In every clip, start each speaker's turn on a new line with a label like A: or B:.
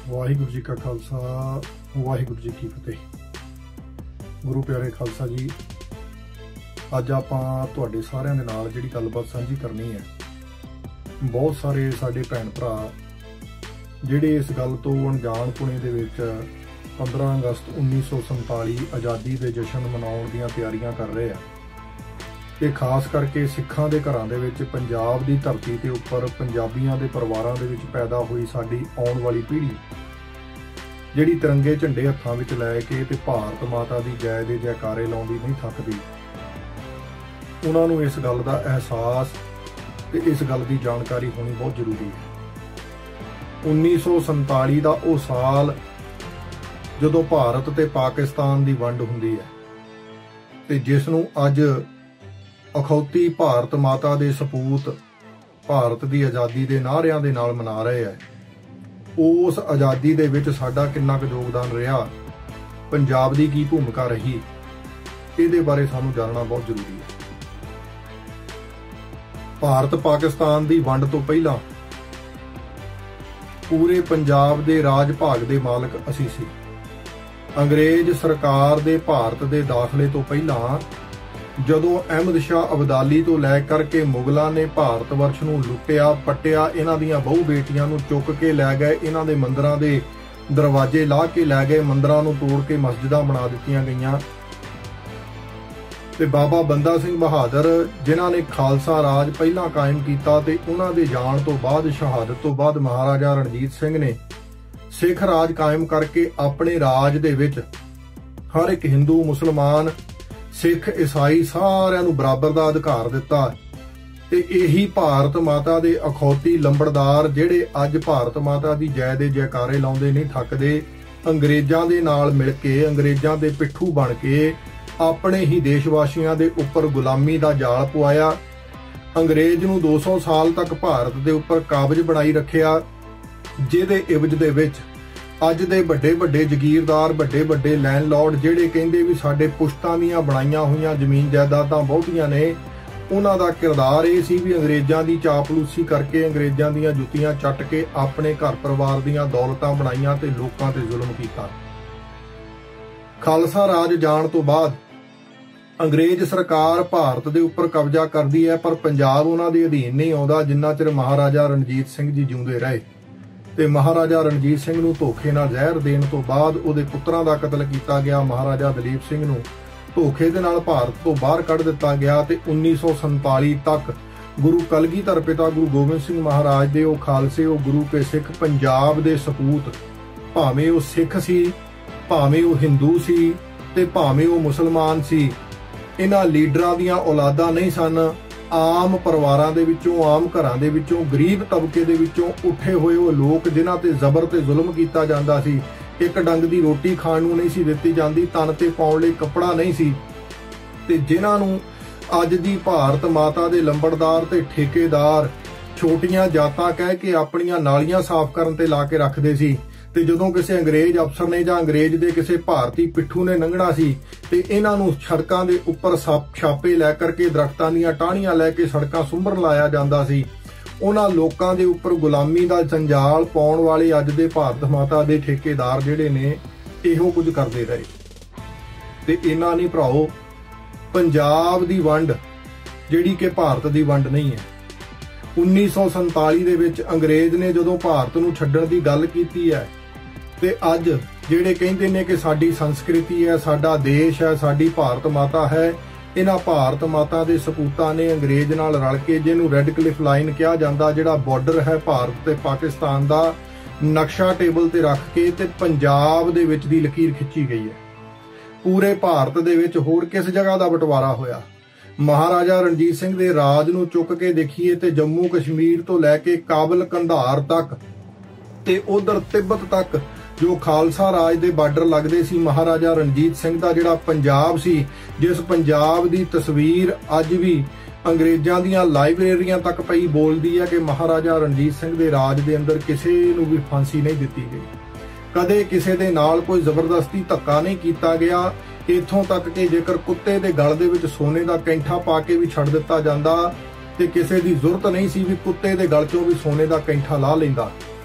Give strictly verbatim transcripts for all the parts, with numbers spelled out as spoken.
A: वाहिगुरू जी का खालसा वाहिगुरू जी की फतेह। गुरु प्यारे खालसा जी, अज आपां तुहाडे सारिआं दे नाल जिहड़ी गलबात साझी करनी है। बहुत सारे साडे भैन भरा जिहड़े इस गल तो अणजाण पुणे दे विच पंद्रह अगस्त उन्नीस सौ संताली आज़ादी के जश्न मनाउण दीआं तैयारियां कर रहे हैं। ते खास करके सिखां दे घरां दे विच पंजाब दी धरती ते उपर पंजाबियां दे परिवारां दे विच पैदा हुई साडी आउण वाली पीढ़ी जिहड़ी तिरंगे झंडे हत्थां विच लै के ते भारत माता दी जय दे जयकारे लाउंदी नहीं थकदी, उन्हां नूं इस गल दा एहसास ते इस गल दी जानकारी होनी बहुत जरूरी है। उन्नीस सौ संताली दा वो साल जदों भारत ते पाकिस्तान दी वंड हुंदी है ते जिस नूं अज अखौती भारत माता दे सपूत भारत दी आज़ादी दे नारिਆਂ दे नाल मना रहे हैं। उस आज़ादी दे विच साडा किन्ना क योगदान रहा, पंजाब दी की भूमिका रही, इहदे बारे सानूं जानना बहुत जरूरी है। भारत पाकिस्तान दी वंड तो पहला पूरे पंजाब दे राज भाग दे मालक असीं सी। अंग्रेज सरकार दे भारत दे दाखले तो पहला जदों अहमद शाह अब्दाली तो लै करके मुगलों ने भारत वर्ष नूं लुटिया पट्टिया, इन्हां दीआं बहु बेटियां नूं चुक के लै गए, इन्हां दे मंदिरां दे दरवाजे ला के लै गए, मंदिरां नूं तोड़ के मस्जिदां बना दित्तियां गईयां। ते बाबा बंदा सिंह बहादुर जिन्हां ने खालसा राज पहला कायम कीता ते उन्हां दे जाण तो बाद शहादत तो बाद महाराजा रणजीत सिंह ने सिख राज कायम करके अपने राज दे विच हर एक हिंदू मुसलमान सिख ईसाई सारिਆਂ ਨੂੰ बराबर ਦਾ अधिकार दिता। ਤੇ ਇਹੀ ਭਾਰਤ ਮਾਤਾ ਦੇ ਅਖੌਤੀ ਲੰਬੜਦਾਰ ਜਿਹੜੇ ਅੱਜ ਭਾਰਤ ਮਾਤਾ ਦੀ ਜੈ ਦੇ ਜੈਕਾਰੇ ਲਾਉਂਦੇ ਨਹੀਂ ਥੱਕਦੇ, ਅੰਗਰੇਜ਼ਾਂ ਦੇ ਨਾਲ ਮਿਲ ਕੇ ਅੰਗਰੇਜ਼ਾਂ ਦੇ ਪਿੱਠੂ ਬਣ ਕੇ ਆਪਣੇ ਹੀ ਦੇਸ਼ ਵਾਸੀਆਂ ਦੇ ਉੱਪਰ ਗੁਲਾਮੀ ਦਾ ਜਾਲ ਪਵਾਇਆ। ਅੰਗਰੇਜ਼ ਨੂੰ दो सौ ਸਾਲ ਤੱਕ ਭਾਰਤ ਦੇ ਉੱਪਰ ਕਾਬਜ ਬਣਾਈ ਰੱਖਿਆ, ਜਿਹਦੇ ਇਵਜ ਦੇ ਵਿੱਚ ਅੱਜ ਦੇ ਵੱਡੇ ਵੱਡੇ ਜਗੀਰਦਾਰ ਵੱਡੇ ਵੱਡੇ ਲੈਂਡਲॉर्ड ਜਿਹੜੇ ਕਹਿੰਦੇ ਵੀ ਸਾਡੇ ਪੁਸ਼ਤਾਂ ਦੀਆਂ ਬਣਾਈਆਂ ਹੋਈਆਂ ਜ਼ਮੀਨ ਜਾਇਦਾਦਾਂ ਬਹੁਤੀਆਂ ਨੇ, ਉਹਨਾਂ ਦਾ ਕਿਰਦਾਰ ਇਹ ਸੀ ਵੀ ਅੰਗਰੇਜ਼ਾਂ ਦੀ ਚਾਪਲੂਸੀ ਕਰਕੇ ਅੰਗਰੇਜ਼ਾਂ ਦੀਆਂ ਜੁੱਤੀਆਂ ਚੱਟ ਕੇ ਆਪਣੇ ਘਰ ਪਰਿਵਾਰ ਦੀਆਂ ਦੌਲਤਾਂ ਬਣਾਈਆਂ ਤੇ ਲੋਕਾਂ ਤੇ ਜ਼ੁਲਮ ਕੀਤਾ। ਖਾਲਸਾ ਰਾਜ ਜਾਣ ਤੋਂ ਬਾਅਦ ਅੰਗਰੇਜ਼ ਸਰਕਾਰ ਭਾਰਤ ਦੇ ਉੱਪਰ ਕਬਜ਼ਾ ਕਰਦੀ ਹੈ, ਪਰ ਪੰਜਾਬ ਉਹਨਾਂ ਦੇ ਅਧੀਨ ਨਹੀਂ ਆਉਂਦਾ ਜਿੰਨਾ ਚਿਰ ਮਹਾਰਾਜਾ ਰਣਜੀਤ ਸਿੰਘ ਜੀ ਜਿਉਂਦੇ ਰਹੇ। ਤੇ ਮਹਾਰਾਜਾ ਰਣਜੀਤ ਸਿੰਘ ਨੂੰ ਧੋਖੇ ਨਾਲ ਜ਼ਹਿਰ ਦੇਣ ਤੋਂ ਬਾਅਦ ਉਹਦੇ ਪੁੱਤਰਾਂ ਦਾ ਕਤਲ ਕੀਤਾ ਗਿਆ। ਮਹਾਰਾਜਾ ਦਲੀਪ ਸਿੰਘ ਨੂੰ ਧੋਖੇ ਦੇ ਨਾਲ ਭਾਰਤ ਤੋਂ ਬਾਹਰ ਕੱਢ ਦਿੱਤਾ ਗਿਆ ਤੇ उन्नीस सौ संताली ਤੱਕ ਗੁਰੂ ਕਲਗੀਧਰ ਪਿਤਾ ਗੁਰੂ ਗੋਬਿੰਦ ਸਿੰਘ ਮਹਾਰਾਜ ਦੇ ਉਹ ਖਾਲਸੇ ਉਹ ਗੁਰੂ ਕੇ ਸਿੱਖ ਪੰਜਾਬ ਦੇ ਸਪੂਤ, ਭਾਵੇਂ ਉਹ ਸਿੱਖ ਸੀ, ਭਾਵੇਂ ਉਹ ਹਿੰਦੂ ਸੀ ਤੇ ਭਾਵੇਂ ਉਹ ਮੁਸਲਮਾਨ ਸੀ, ਇਹਨਾਂ ਲੀਡਰਾਂ ਦੀਆਂ ਔਲਾਦਾਂ ਨਹੀਂ ਸਨ। ਆਮ ਪਰਿਵਾਰਾਂ ਦੇ ਵਿੱਚੋਂ ਆਮ ਘਰਾਂ ਦੇ ਵਿੱਚੋਂ ਗਰੀਬ ਤਬਕੇ ਦੇ ਵਿੱਚੋਂ ਉੱਠੇ ਹੋਏ ਉਹ ਲੋਕ ਜਿਨ੍ਹਾਂ ਤੇ ਜ਼ਬਰ ਤੇ ਜ਼ੁਲਮ ਕੀਤਾ ਜਾਂਦਾ ਸੀ। ਇੱਕ ਡੰਗ ਦੀ ਰੋਟੀ ਖਾਣ ਨੂੰ ਨਹੀਂ ਸੀ ਦਿੱਤੀ ਜਾਂਦੀ, ਤਨ ਤੇ ਪਾਉਣ ਲਈ ਕੱਪੜਾ ਨਹੀਂ ਸੀ, ਤੇ ਜਿਨ੍ਹਾਂ ਨੂੰ ਅੱਜ ਦੀ ਭਾਰਤ ਮਾਤਾ ਦੇ ਲੰਬੜਦਾਰ ਤੇ ਠੇਕੇਦਾਰ ਛੋਟੀਆਂ ਜਾਤਾਂ ਕਹਿ ਕੇ ਆਪਣੀਆਂ ਨਾਲੀਆਂ ਸਾਫ਼ ਕਰਨ ਤੇ ਲਾ ਕੇ ਰੱਖਦੇ ਸੀ। ਤੇ ਜਦੋਂ ਕਿਸੇ ਅੰਗਰੇਜ਼ ਅਫਸਰ ਨੇ ਜਾਂ ਅੰਗਰੇਜ਼ ਦੇ ਕਿਸੇ ਭਾਰਤੀ ਪਿੱਠੂ ਨੇ ਲੰਘਣਾ ਸੀ ਤੇ ਇਹਨਾਂ ਨੂੰ ਸੜਕਾਂ ਦੇ ਉੱਪਰ ਛਾਪੇ ਲੈ ਕਰਕੇ ਦਰਖਤਾਂ ਦੀਆਂ ਟਾਹਣੀਆਂ ਲੈ ਕੇ ਸੜਕਾਂ ਸੁੰਬਰਨ ਲਾਇਆ ਜਾਂਦਾ ਸੀ। ਉਹਨਾਂ ਲੋਕਾਂ ਦੇ ਉੱਪਰ ਗੁਲਾਮੀ ਦਾ ਜੰਜਾਲ ਪਾਉਣ ਵਾਲੇ ਅੱਜ ਦੇ ਭਾਰਤ ਮਾਤਾ ਦੇ ਠੇਕੇਦਾਰ ਜਿਹੜੇ ਨੇ ਇਹੋ ਕੁਝ ਕਰਦੇ ਰਹੇ। ਤੇ ਇਹਨਾਂ ਨਹੀਂ ਭਰਾਓ, ਪੰਜਾਬ ਦੀ ਵੰਡ ਜਿਹੜੀ ਕਿ ਭਾਰਤ ਦੀ ਵੰਡ ਨਹੀਂ ਹੈ। उन्नीस सौ संताली ਦੇ ਵਿੱਚ ਅੰਗਰੇਜ਼ ਨੇ ਜਦੋਂ ਭਾਰਤ ਨੂੰ ਛੱਡਣ ਦੀ ਗੱਲ ਕੀਤੀ ਹੈ ਤੇ ਅੱਜ ਜਿਹੜੇ ਕਹਿੰਦੇ ਨੇ ਕਿ ਸਾਡੀ ਸੰਸਕ੍ਰਿਤੀ ਹੈ, ਸਾਡਾ ਦੇਸ਼ ਹੈ, ਸਾਡੀ ਭਾਰਤ ਮਾਤਾ ਹੈ, ਇਹਨਾਂ ਭਾਰਤ ਮਾਤਾ ਦੇ ਸਪੂਤਾਂ ਨੇ ਅੰਗਰੇਜ਼ ਨਾਲ ਰਲ ਕੇ ਜਿਹਨੂੰ ਰੈੱਡ ਕਲਿਫ ਲਾਈਨ ਕਿਹਾ ਜਾਂਦਾ, ਜਿਹੜਾ ਬਾਰਡਰ ਹੈ ਭਾਰਤ ਤੇ ਪਾਕਿਸਤਾਨ ਦਾ, ਨਕਸ਼ਾ ਟੇਬਲ ਤੇ ਰੱਖ ਕੇ ਤੇ ਪੰਜਾਬ ਦੇ ਵਿੱਚ ਦੀ ਲਕੀਰ ਖਿੱਚੀ ਗਈ ਹੈ। ਪੂਰੇ ਭਾਰਤ ਦੇ ਵਿੱਚ ਹੋਰ ਕਿਸ ਜਗ੍ਹਾ ਦਾ ਬਟਵਾਰਾ ਹੋਇਆ? ਮਹਾਰਾਜਾ ਰਣਜੀਤ ਸਿੰਘ ਦੇ ਰਾਜ ਨੂੰ ਚੁੱਕ ਕੇ ਦੇਖੀਏ ਤੇ ਜੰਮੂ ਕਸ਼ਮੀਰ ਤੋਂ ਲੈ ਕੇ ਕਾਬਲ ਕੰਧਾਰ ਤੱਕ ਤੇ ਉਧਰ ਤਿੱਬਤ ਤੱਕ ਜੋ ਖਾਲਸਾ ਰਾਜ ਦੇ ਬਾਰਡਰ ਲੱਗਦੇ ਸੀ, ਮਹਾਰਾਜਾ ਰਣਜੀਤ ਸਿੰਘ ਦਾ ਜਿਹੜਾ ਪੰਜਾਬ ਸੀ, ਜਿਸ ਪੰਜਾਬ ਦੀ ਤਸਵੀਰ ਅੱਜ ਵੀ ਅੰਗਰੇਜ਼ਾਂ ਦੀਆਂ ਲਾਇਬ੍ਰੇਰੀਆਂ ਤੱਕ ਪਈ ਬੋਲਦੀ ਹੈ ਕਿ ਮਹਾਰਾਜਾ ਰਣਜੀਤ ਸਿੰਘ ਦੇ ਰਾਜ ਦੇ ਅੰਦਰ ਕਿਸੇ ਨੂੰ ਵੀ ਫਾਂਸੀ ਨਹੀਂ ਦਿੱਤੀ ਗਈ, ਕਦੇ ਕਿਸੇ ਦੇ ਨਾਲ ਕੋਈ ਜ਼ਬਰਦਸਤੀ ਧੱਕਾ ਨਹੀਂ ਕੀਤਾ ਗਿਆ। ਇੱਥੋਂ ਤੱਕ ਕਿ ਜੇਕਰ ਕੁੱਤੇ ਦੇ ਗਲ ਦੇ ਵਿੱਚ ਸੋਨੇ ਦਾ ਕੈਂਠਾ ਪਾ ਕੇ ਵੀ ਛੱਡ ਦਿੱਤਾ ਜਾਂਦਾ ਤੇ ਕਿਸੇ ਦੀ ਜ਼ਰੂਰਤ ਨਹੀਂ ਸੀ ਵੀ ਕੁੱਤੇ ਦੇ ਗਲ ਚੋਂ ਵੀ ਸੋਨੇ ਦਾ ਕੈਂਠਾ ਲਾ ਲੈਂਦਾ।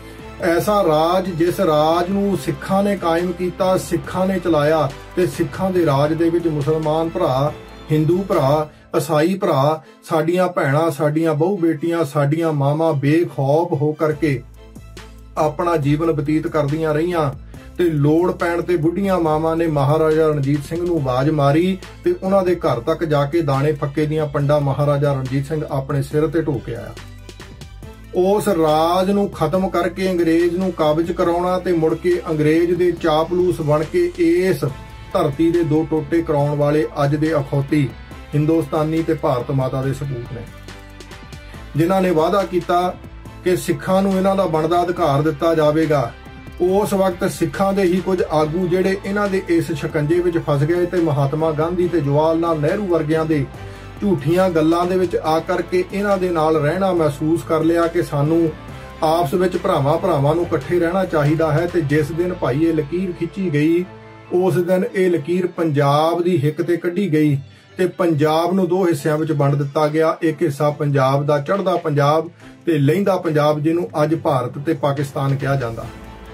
A: ऐसा राज जिस राज नूं सिखां ने कायम कीता, सिखां ने चलाया ते सिखां दे राज दे विच मुसलमान भरा, हिंदू भरा, ईसाई भरा, साडियां भैणां, साडियां बहु बेटियां, साडियां मावां बेखौफ हो करके अपना जीवन बतीत करदियां रहियां ते लोड़ पैण ते बुढ़ियां मावां ने महाराजा रणजीत सिंह नूं आवाज मारी ते उन्हां दे घर तक जाके दाणे फक्के दीयां पंडां महाराजा रणजीत सिंह अपने सिर ते ढो के आया। उस राज नूं खत्म करके अंग्रेज नूं काबज कराउणा ते मुड़ के अंग्रेज दे चापलूस बन के इस धरती दे दो टोटे कराउण वाले अज दे अखौती हिंदुस्तानी ते भारत माता दे सपूत ने, जिन्हां ने वादा कीता कि सिखां नूं इन्हां दा बनदा अधिकार दिता जावेगा। उस वक्त सिखां दे ही कुछ आगू जिहड़े इन्हां दे इस शिकंजे विच फस गए ते महात्मा गांधी ते जवाहर लाल नेहरू वर्गियां दे झूठियां गल्लां दे विच आ करके इन्हां दे नाल रहना महसूस कर लिया कि सानू आपस विच भरावां भरावां नूं इकट्ठे रहना चाहिदा है। ते जिस दिन भाई ये लकीर खिंची गई उस दिन ये लकीर पंजाब दी हिक ते कढ़ी गई ते पंजाब नूं दो हिस्सिਆਂ विच वंड दिता गया। एक हिस्सा पंजाब दा चढ़दा पंजाब ते लहिंदा पंजाब, जिहनूं अज भारत ते पाकिस्तान कहा जांदा।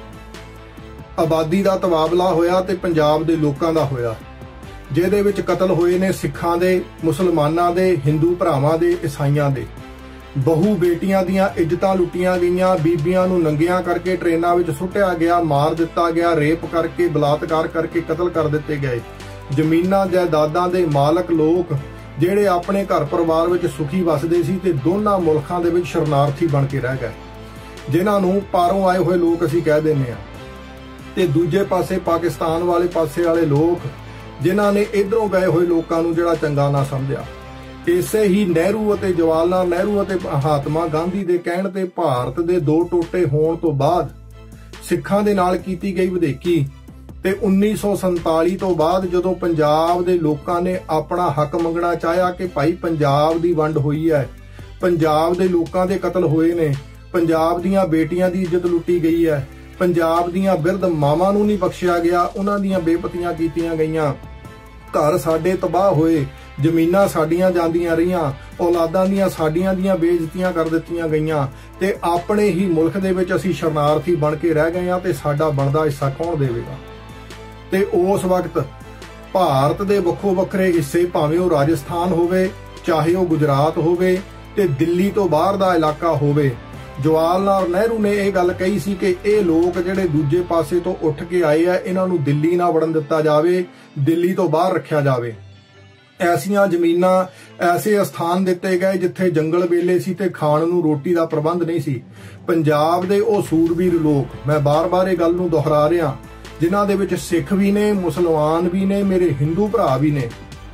A: आबादी दा तबादला होया ते पंजाब दे लोकां दा होया, ਜਿਹਦੇ ਵਿੱਚ ਕਤਲ ਹੋਏ ਨੇ ਸਿੱਖਾਂ ਦੇ, ਮੁਸਲਮਾਨਾਂ ਦੇ, ਹਿੰਦੂ ਭਰਾਵਾਂ ਦੇ, ਈਸਾਈਆਂ ਦੇ। ਬਹੂ ਬੇਟੀਆਂ ਦੀਆਂ ਇੱਜ਼ਤਾਂ ਲੁੱਟੀਆਂ ਗਈਆਂ, ਬੀਬੀਆਂ ਨੂੰ ਨੰਗੀਆਂ ਕਰਕੇ ਟ੍ਰੇਨਾਂ ਵਿੱਚ ਸੁੱਟਿਆ ਗਿਆ, ਮਾਰ ਦਿੱਤਾ ਗਿਆ, ਰੇਪ ਕਰਕੇ ਬਲਾਤਕਾਰ ਕਰਕੇ ਕਤਲ ਕਰ ਦਿੱਤੇ ਗਏ। ਜ਼ਮੀਨਾਂ ਜਾਇਦਾਦਾਂ ਦੇ ਮਾਲਕ ਲੋਕ ਜਿਹੜੇ ਆਪਣੇ ਘਰ ਪਰਿਵਾਰ ਵਿੱਚ ਸੁਖੀ ਵਸਦੇ ਸੀ ਤੇ ਦੋਨਾਂ ਮੁਲਕਾਂ ਦੇ ਵਿੱਚ ਸ਼ਰਨਾਰਥੀ ਬਣ ਕੇ ਰਹਿ ਗਏ, ਜਿਨ੍ਹਾਂ ਨੂੰ ਪਾਰੋਂ ਆਏ ਹੋਏ ਲੋਕ ਅਸੀਂ ਕਹਿ ਦਿੰਦੇ ਹਾਂ। ਤੇ ਦੂਜੇ ਪਾਸੇ ਪਾਕਿਸਤਾਨ ਵਾਲੇ ਪਾਸੇ ਵਾਲੇ ਲੋਕ ਜਿਨ੍ਹਾਂ ਨੇ ਇਧਰੋਂ ਗਏ ਹੋਏ ਲੋਕਾਂ ਨੂੰ ਜਿਹੜਾ ਚੰਗਾ ਨਾ ਸਮਝਿਆ। ਇਸੇ ਹੀ ਨਹਿਰੂ ਅਤੇ ਜਵਾਹਰ ਲਾਲ ਨਹਿਰੂ ਅਤੇ ਮਹਾਤਮਾ ਗਾਂਧੀ ਦੇ ਕਹਿਣ ਤੇ ਭਾਰਤ ਦੇ ਦੋ ਟੋਟੇ ਹੋਣ ਤੋਂ ਬਾਅਦ ਸਿੱਖਾਂ ਦੇ ਨਾਲ ਕੀਤੀ ਗਈ ਵਧੇਕੀ ਤੇ ਉੱਨੀ ਸੌ ਸੰਤਾਲੀ ਤੋਂ ਬਾਅਦ ਜਦੋਂ ਪੰਜਾਬ ਦੇ ਲੋਕਾਂ ਨੇ ਆਪਣਾ ਹੱਕ ਮੰਗਣਾ ਚਾਹਿਆ ਕਿ ਭਾਈ ਪੰਜਾਬ ਦੀ ਵੰਡ ਹੋਈ ਹੈ, ਪੰਜਾਬ ਦੇ ਲੋਕਾਂ ਦੇ ਕਤਲ ਹੋਏ ਨੇ, ਪੰਜਾਬ ਦੀਆਂ ਬੇਟੀਆਂ ਦੀ ਇੱਜ਼ਤ ਲੁੱਟੀ ਗਈ ਹੈ, ਪੰਜਾਬ ਦੀਆਂ ਬਿਰਧ ਮਾਵਾਂ ਨੂੰ ਨਹੀਂ ਬਖਸ਼ਿਆ ਗਿਆ, ਉਹਨਾਂ ਦੀਆਂ ਬੇਪਤੀਆਂ ਕੀਤੀਆਂ ਗਈਆਂ, ਘਰ ਸਾਡੇ ਤਬਾਹ ਹੋਏ, ਜ਼ਮੀਨਾਂ ਸਾਡੀਆਂ ਜਾਂਦੀਆਂ ਰਹੀਆਂ, ਔਲਾਦਾਂ ਦੀਆਂ ਸਾਡੀਆਂ ਦੀਆਂ ਬੇਇੱਜ਼ਤੀਆਂ ਕਰ ਦਿੱਤੀਆਂ ਗਈਆਂ ਤੇ ਆਪਣੇ ਹੀ ਮੁਲਕ ਦੇ ਵਿੱਚ ਅਸੀਂ ਸ਼ਰਨਾਰਥੀ ਬਣ ਕੇ ਰਹਿ ਗਏ ਹਾਂ ਤੇ ਸਾਡਾ ਬਣਦਾ ਹਿੱਸਾ ਕੌਣ ਦੇਵੇਗਾ। ਤੇ ਉਸ ਵਕਤ ਭਾਰਤ ਦੇ ਵੱਖੋ ਵੱਖਰੇ ਹਿੱਸੇ, ਭਾਵੇਂ ਉਹ ਰਾਜਸਥਾਨ ਹੋਵੇ, ਚਾਹੇ ਉਹ ਗੁਜਰਾਤ ਹੋਵੇ ਤੇ ਦਿੱਲੀ ਤੋਂ ਬਾਹਰ ਦਾ ਇਲਾਕਾ ਹੋਵੇ, ਜਵਾਹਰ ਲਾਲ ਨਹਿਰੂ ਨੇ ਇਹ ਗੱਲ ਕਹੀ ਸੀ ਕਿ ਇਹ ਲੋਕ ਜਿਹੜੇ ਦੂਜੇ ਪਾਸੇ ਤੋਂ ਉੱਠ ਕੇ ਆਏ ਆ ਇਹਨਾਂ ਨੂੰ ਦਿੱਲੀ ਨਾ ਵੜਨ ਦਿੱਤਾ ਜਾਵੇ, ਦਿੱਲੀ ਤੋਂ ਬਾਹਰ ਰੱਖਿਆ ਜਾਵੇ। ਐਸੀਆਂ ਜ਼ਮੀਨਾਂ, ਐਸੇ ਸਥਾਨ ਦਿੱਤੇ ਗਏ ਜਿੱਥੇ ਜੰਗਲ ਵੇਲੇ ਸੀ ਤੇ ਖਾਣ ਨੂੰ ਰੋਟੀ ਦਾ ਪ੍ਰਬੰਧ ਨਹੀਂ ਸੀ। ਪੰਜਾਬ ਦੇ ਉਹ ਸੂਰਬੀਰ ਲੋਕ, ਮੈਂ ਬਾਰ-ਬਾਰ ਇਹ ਗੱਲ ਨੂੰ ਦੁਹਰਾ ਰਿਹਾ, ਜਿਨ੍ਹਾਂ ਦੇ ਵਿੱਚ ਸਿੱਖ ਵੀ ਨੇ, ਮੁਸਲਮਾਨ ਵੀ ਨੇ, ਮੇਰੇ ਹਿੰਦੂ ਭਰਾ ਵੀ ਨੇ,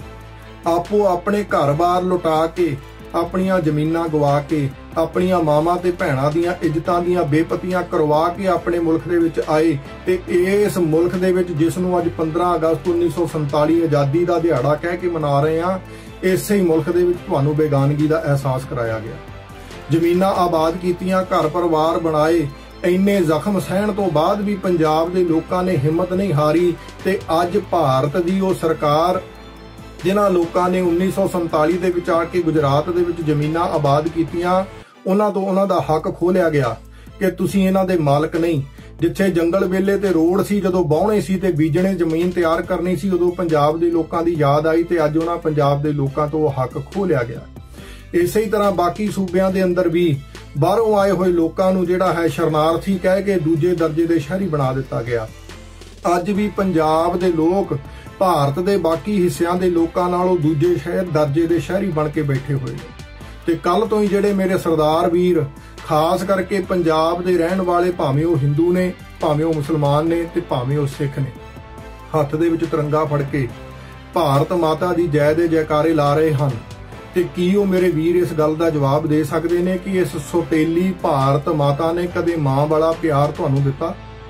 A: ਆਪੋ ਆਪਣੇ ਘਰ-ਬਾਰ ਲੁਟਾ ਕੇ, ਆਪਣੀਆਂ ਜ਼ਮੀਨਾਂ ਗਵਾ ਕੇ, ਆਪਣੀਆਂ ਮਾਵਾਂ ਤੇ ਭੈਣਾਂ ਦੀਆਂ ਇੱਜ਼ਤਾਂ ਦੀਆਂ ਬੇਪਤੀਆਂ ਕਰਵਾ ਕੇ ਆਪਣੇ ਮੁਲਕ ਦੇ ਵਿੱਚ ਆਏ ਤੇ ਇਸ ਮੁਲਕ ਦੇ ਵਿੱਚ ਜਿਸ ਨੂੰ ਅੱਜ ਪੰਦਰਾਂ ਅਗਸਤ ਉੱਨੀ ਸੌ ਸੰਤਾਲੀ ਆਜ਼ਾਦੀ ਦਾ ਦਿਹਾੜਾ ਕਹਿ ਕੇ ਮਨਾ ਰਹੇ ਹਾਂ, ਇਸੇ ਹੀ ਮੁਲਕ ਦੇ ਵਿੱਚ ਤੁਹਾਨੂੰ ਬੇਗਾਨਗੀ ਦਾ ਅਹਿਸਾਸ ਕਰਾਇਆ ਗਿਆ। ਜ਼ਮੀਨਾਂ ਆਬਾਦ ਕੀਤੀਆਂ, ਘਰ ਪਰਿਵਾਰ ਬਣਾਏ। ਇੰਨੇ ਜ਼ਖਮ ਸਹਿਣ ਤੋਂ ਬਾਅਦ ਵੀ ਪੰਜਾਬ ਦੇ ਲੋਕਾਂ ਨੇ ਹਿੰਮਤ ਨਹੀਂ ਹਾਰੀ ਤੇ ਅੱਜ ਭਾਰਤ ਦੀ ਉਹ ਸਰਕਾਰ ਜਿਨ੍ਹਾਂ ਲੋਕਾਂ ਨੇ ਉੱਨੀ ਸੌ ਸੰਤਾਲੀ ਦੇ ਵਿੱਚ ਆ ਕੇ ਗੁਜਰਾਤ ਦੇ ਵਿੱਚ ਜ਼ਮੀਨਾਂ ਆਬਾਦ ਕੀਤੀਆਂ, ਉਹਨਾਂ ਤੋਂ ਉਹਨਾਂ ਦਾ ਹੱਕ ਖੋਹ ਲਿਆ ਗਿਆ ਕਿ ਤੁਸੀਂ ਇਹਨਾਂ ਦੇ ਮਾਲਕ ਨਹੀਂ। ਜਿੱਥੇ ਜੰਗਲ ਵੇਲੇ ਤੇ ਰੋਡ ਸੀ, ਜਦੋਂ ਵਾਹੁਣੇ ਸੀ ਤੇ ਬੀਜਣੇ ਜ਼ਮੀਨ ਤਿਆਰ ਕਰਨੀ ਸੀ, ਉਦੋਂ ਪੰਜਾਬ ਦੇ ਲੋਕਾਂ ਦੀ ਯਾਦ ਆਈ ਤੇ ਅੱਜ ਉਹਨਾਂ ਪੰਜਾਬ ਦੇ ਲੋਕਾਂ ਤੋਂ ਉਹ ਹੱਕ ਖੋਹ ਲਿਆ ਗਿਆ। ਇਸੇ ਹੀ ਤਰ੍ਹਾਂ ਬਾਕੀ ਸੂਬਿਆਂ ਦੇ ਅੰਦਰ ਵੀ ਬਾਹਰੋਂ ਆਏ ਹੋਏ ਲੋਕਾਂ ਨੂੰ ਜਿਹੜਾ ਹੈ ਸ਼ਰਨਾਰਥੀ ਕਹਿ ਕੇ ਦੂਜੇ ਦਰਜੇ ਦੇ ਸ਼ਹਿਰੀ ਬਣਾ ਦਿੱਤਾ ਗਿਆ। ਅੱਜ ਵੀ ਪੰਜਾਬ ਦੇ ਲੋਕ ਭਾਰਤ ਦੇ ਬਾਕੀ ਹਿੱਸਿਆਂ ਦੇ ਲੋਕਾਂ ਨਾਲੋਂ ਦੂਜੇ ਸ਼ਹਿਰ ਦਰਜੇ ਦੇ ਸ਼ਹਿਰੀ ਬਣ ਕੇ ਬੈਠੇ ਹੋਏ ਨੇ। ਤੇ ਕੱਲ ਤੋਂ ਹੀ ਜਿਹੜੇ ਮੇਰੇ ਸਰਦਾਰ ਵੀਰ, ਖਾਸ ਕਰਕੇ ਪੰਜਾਬ ਦੇ ਰਹਿਣ ਵਾਲੇ, ਭਾਵੇਂ ਉਹ ਹਿੰਦੂ ਨੇ, ਭਾਵੇਂ ਉਹ ਮੁਸਲਮਾਨ ਨੇ ਤੇ ਭਾਵੇਂ ਉਹ ਸਿੱਖ ਨੇ, ਹੱਥ ਦੇ ਵਿੱਚ ਤਿਰੰਗਾ ਫੜ ਕੇ ਭਾਰਤ ਮਾਤਾ ਦੀ ਜੈ ਦੇ ਜੈਕਾਰੇ ਲਾ ਰਹੇ ਹਨ। ਤੇ ਕੀ ਉਹ ਮੇਰੇ ਵੀਰ ਇਸ ਗੱਲ ਦਾ ਜਵਾਬ ਦੇ ਸਕਦੇ ਨੇ ਕਿ ਇਸ ਸੋਤੇਲੀ ਭਾਰਤ ਮਾਤਾ ਨੇ ਕਦੇ ਮਾਂ ਵਾਲਾ ਪਿਆਰ ਤੁਹਾਨੂੰ ਦਿੱਤਾ?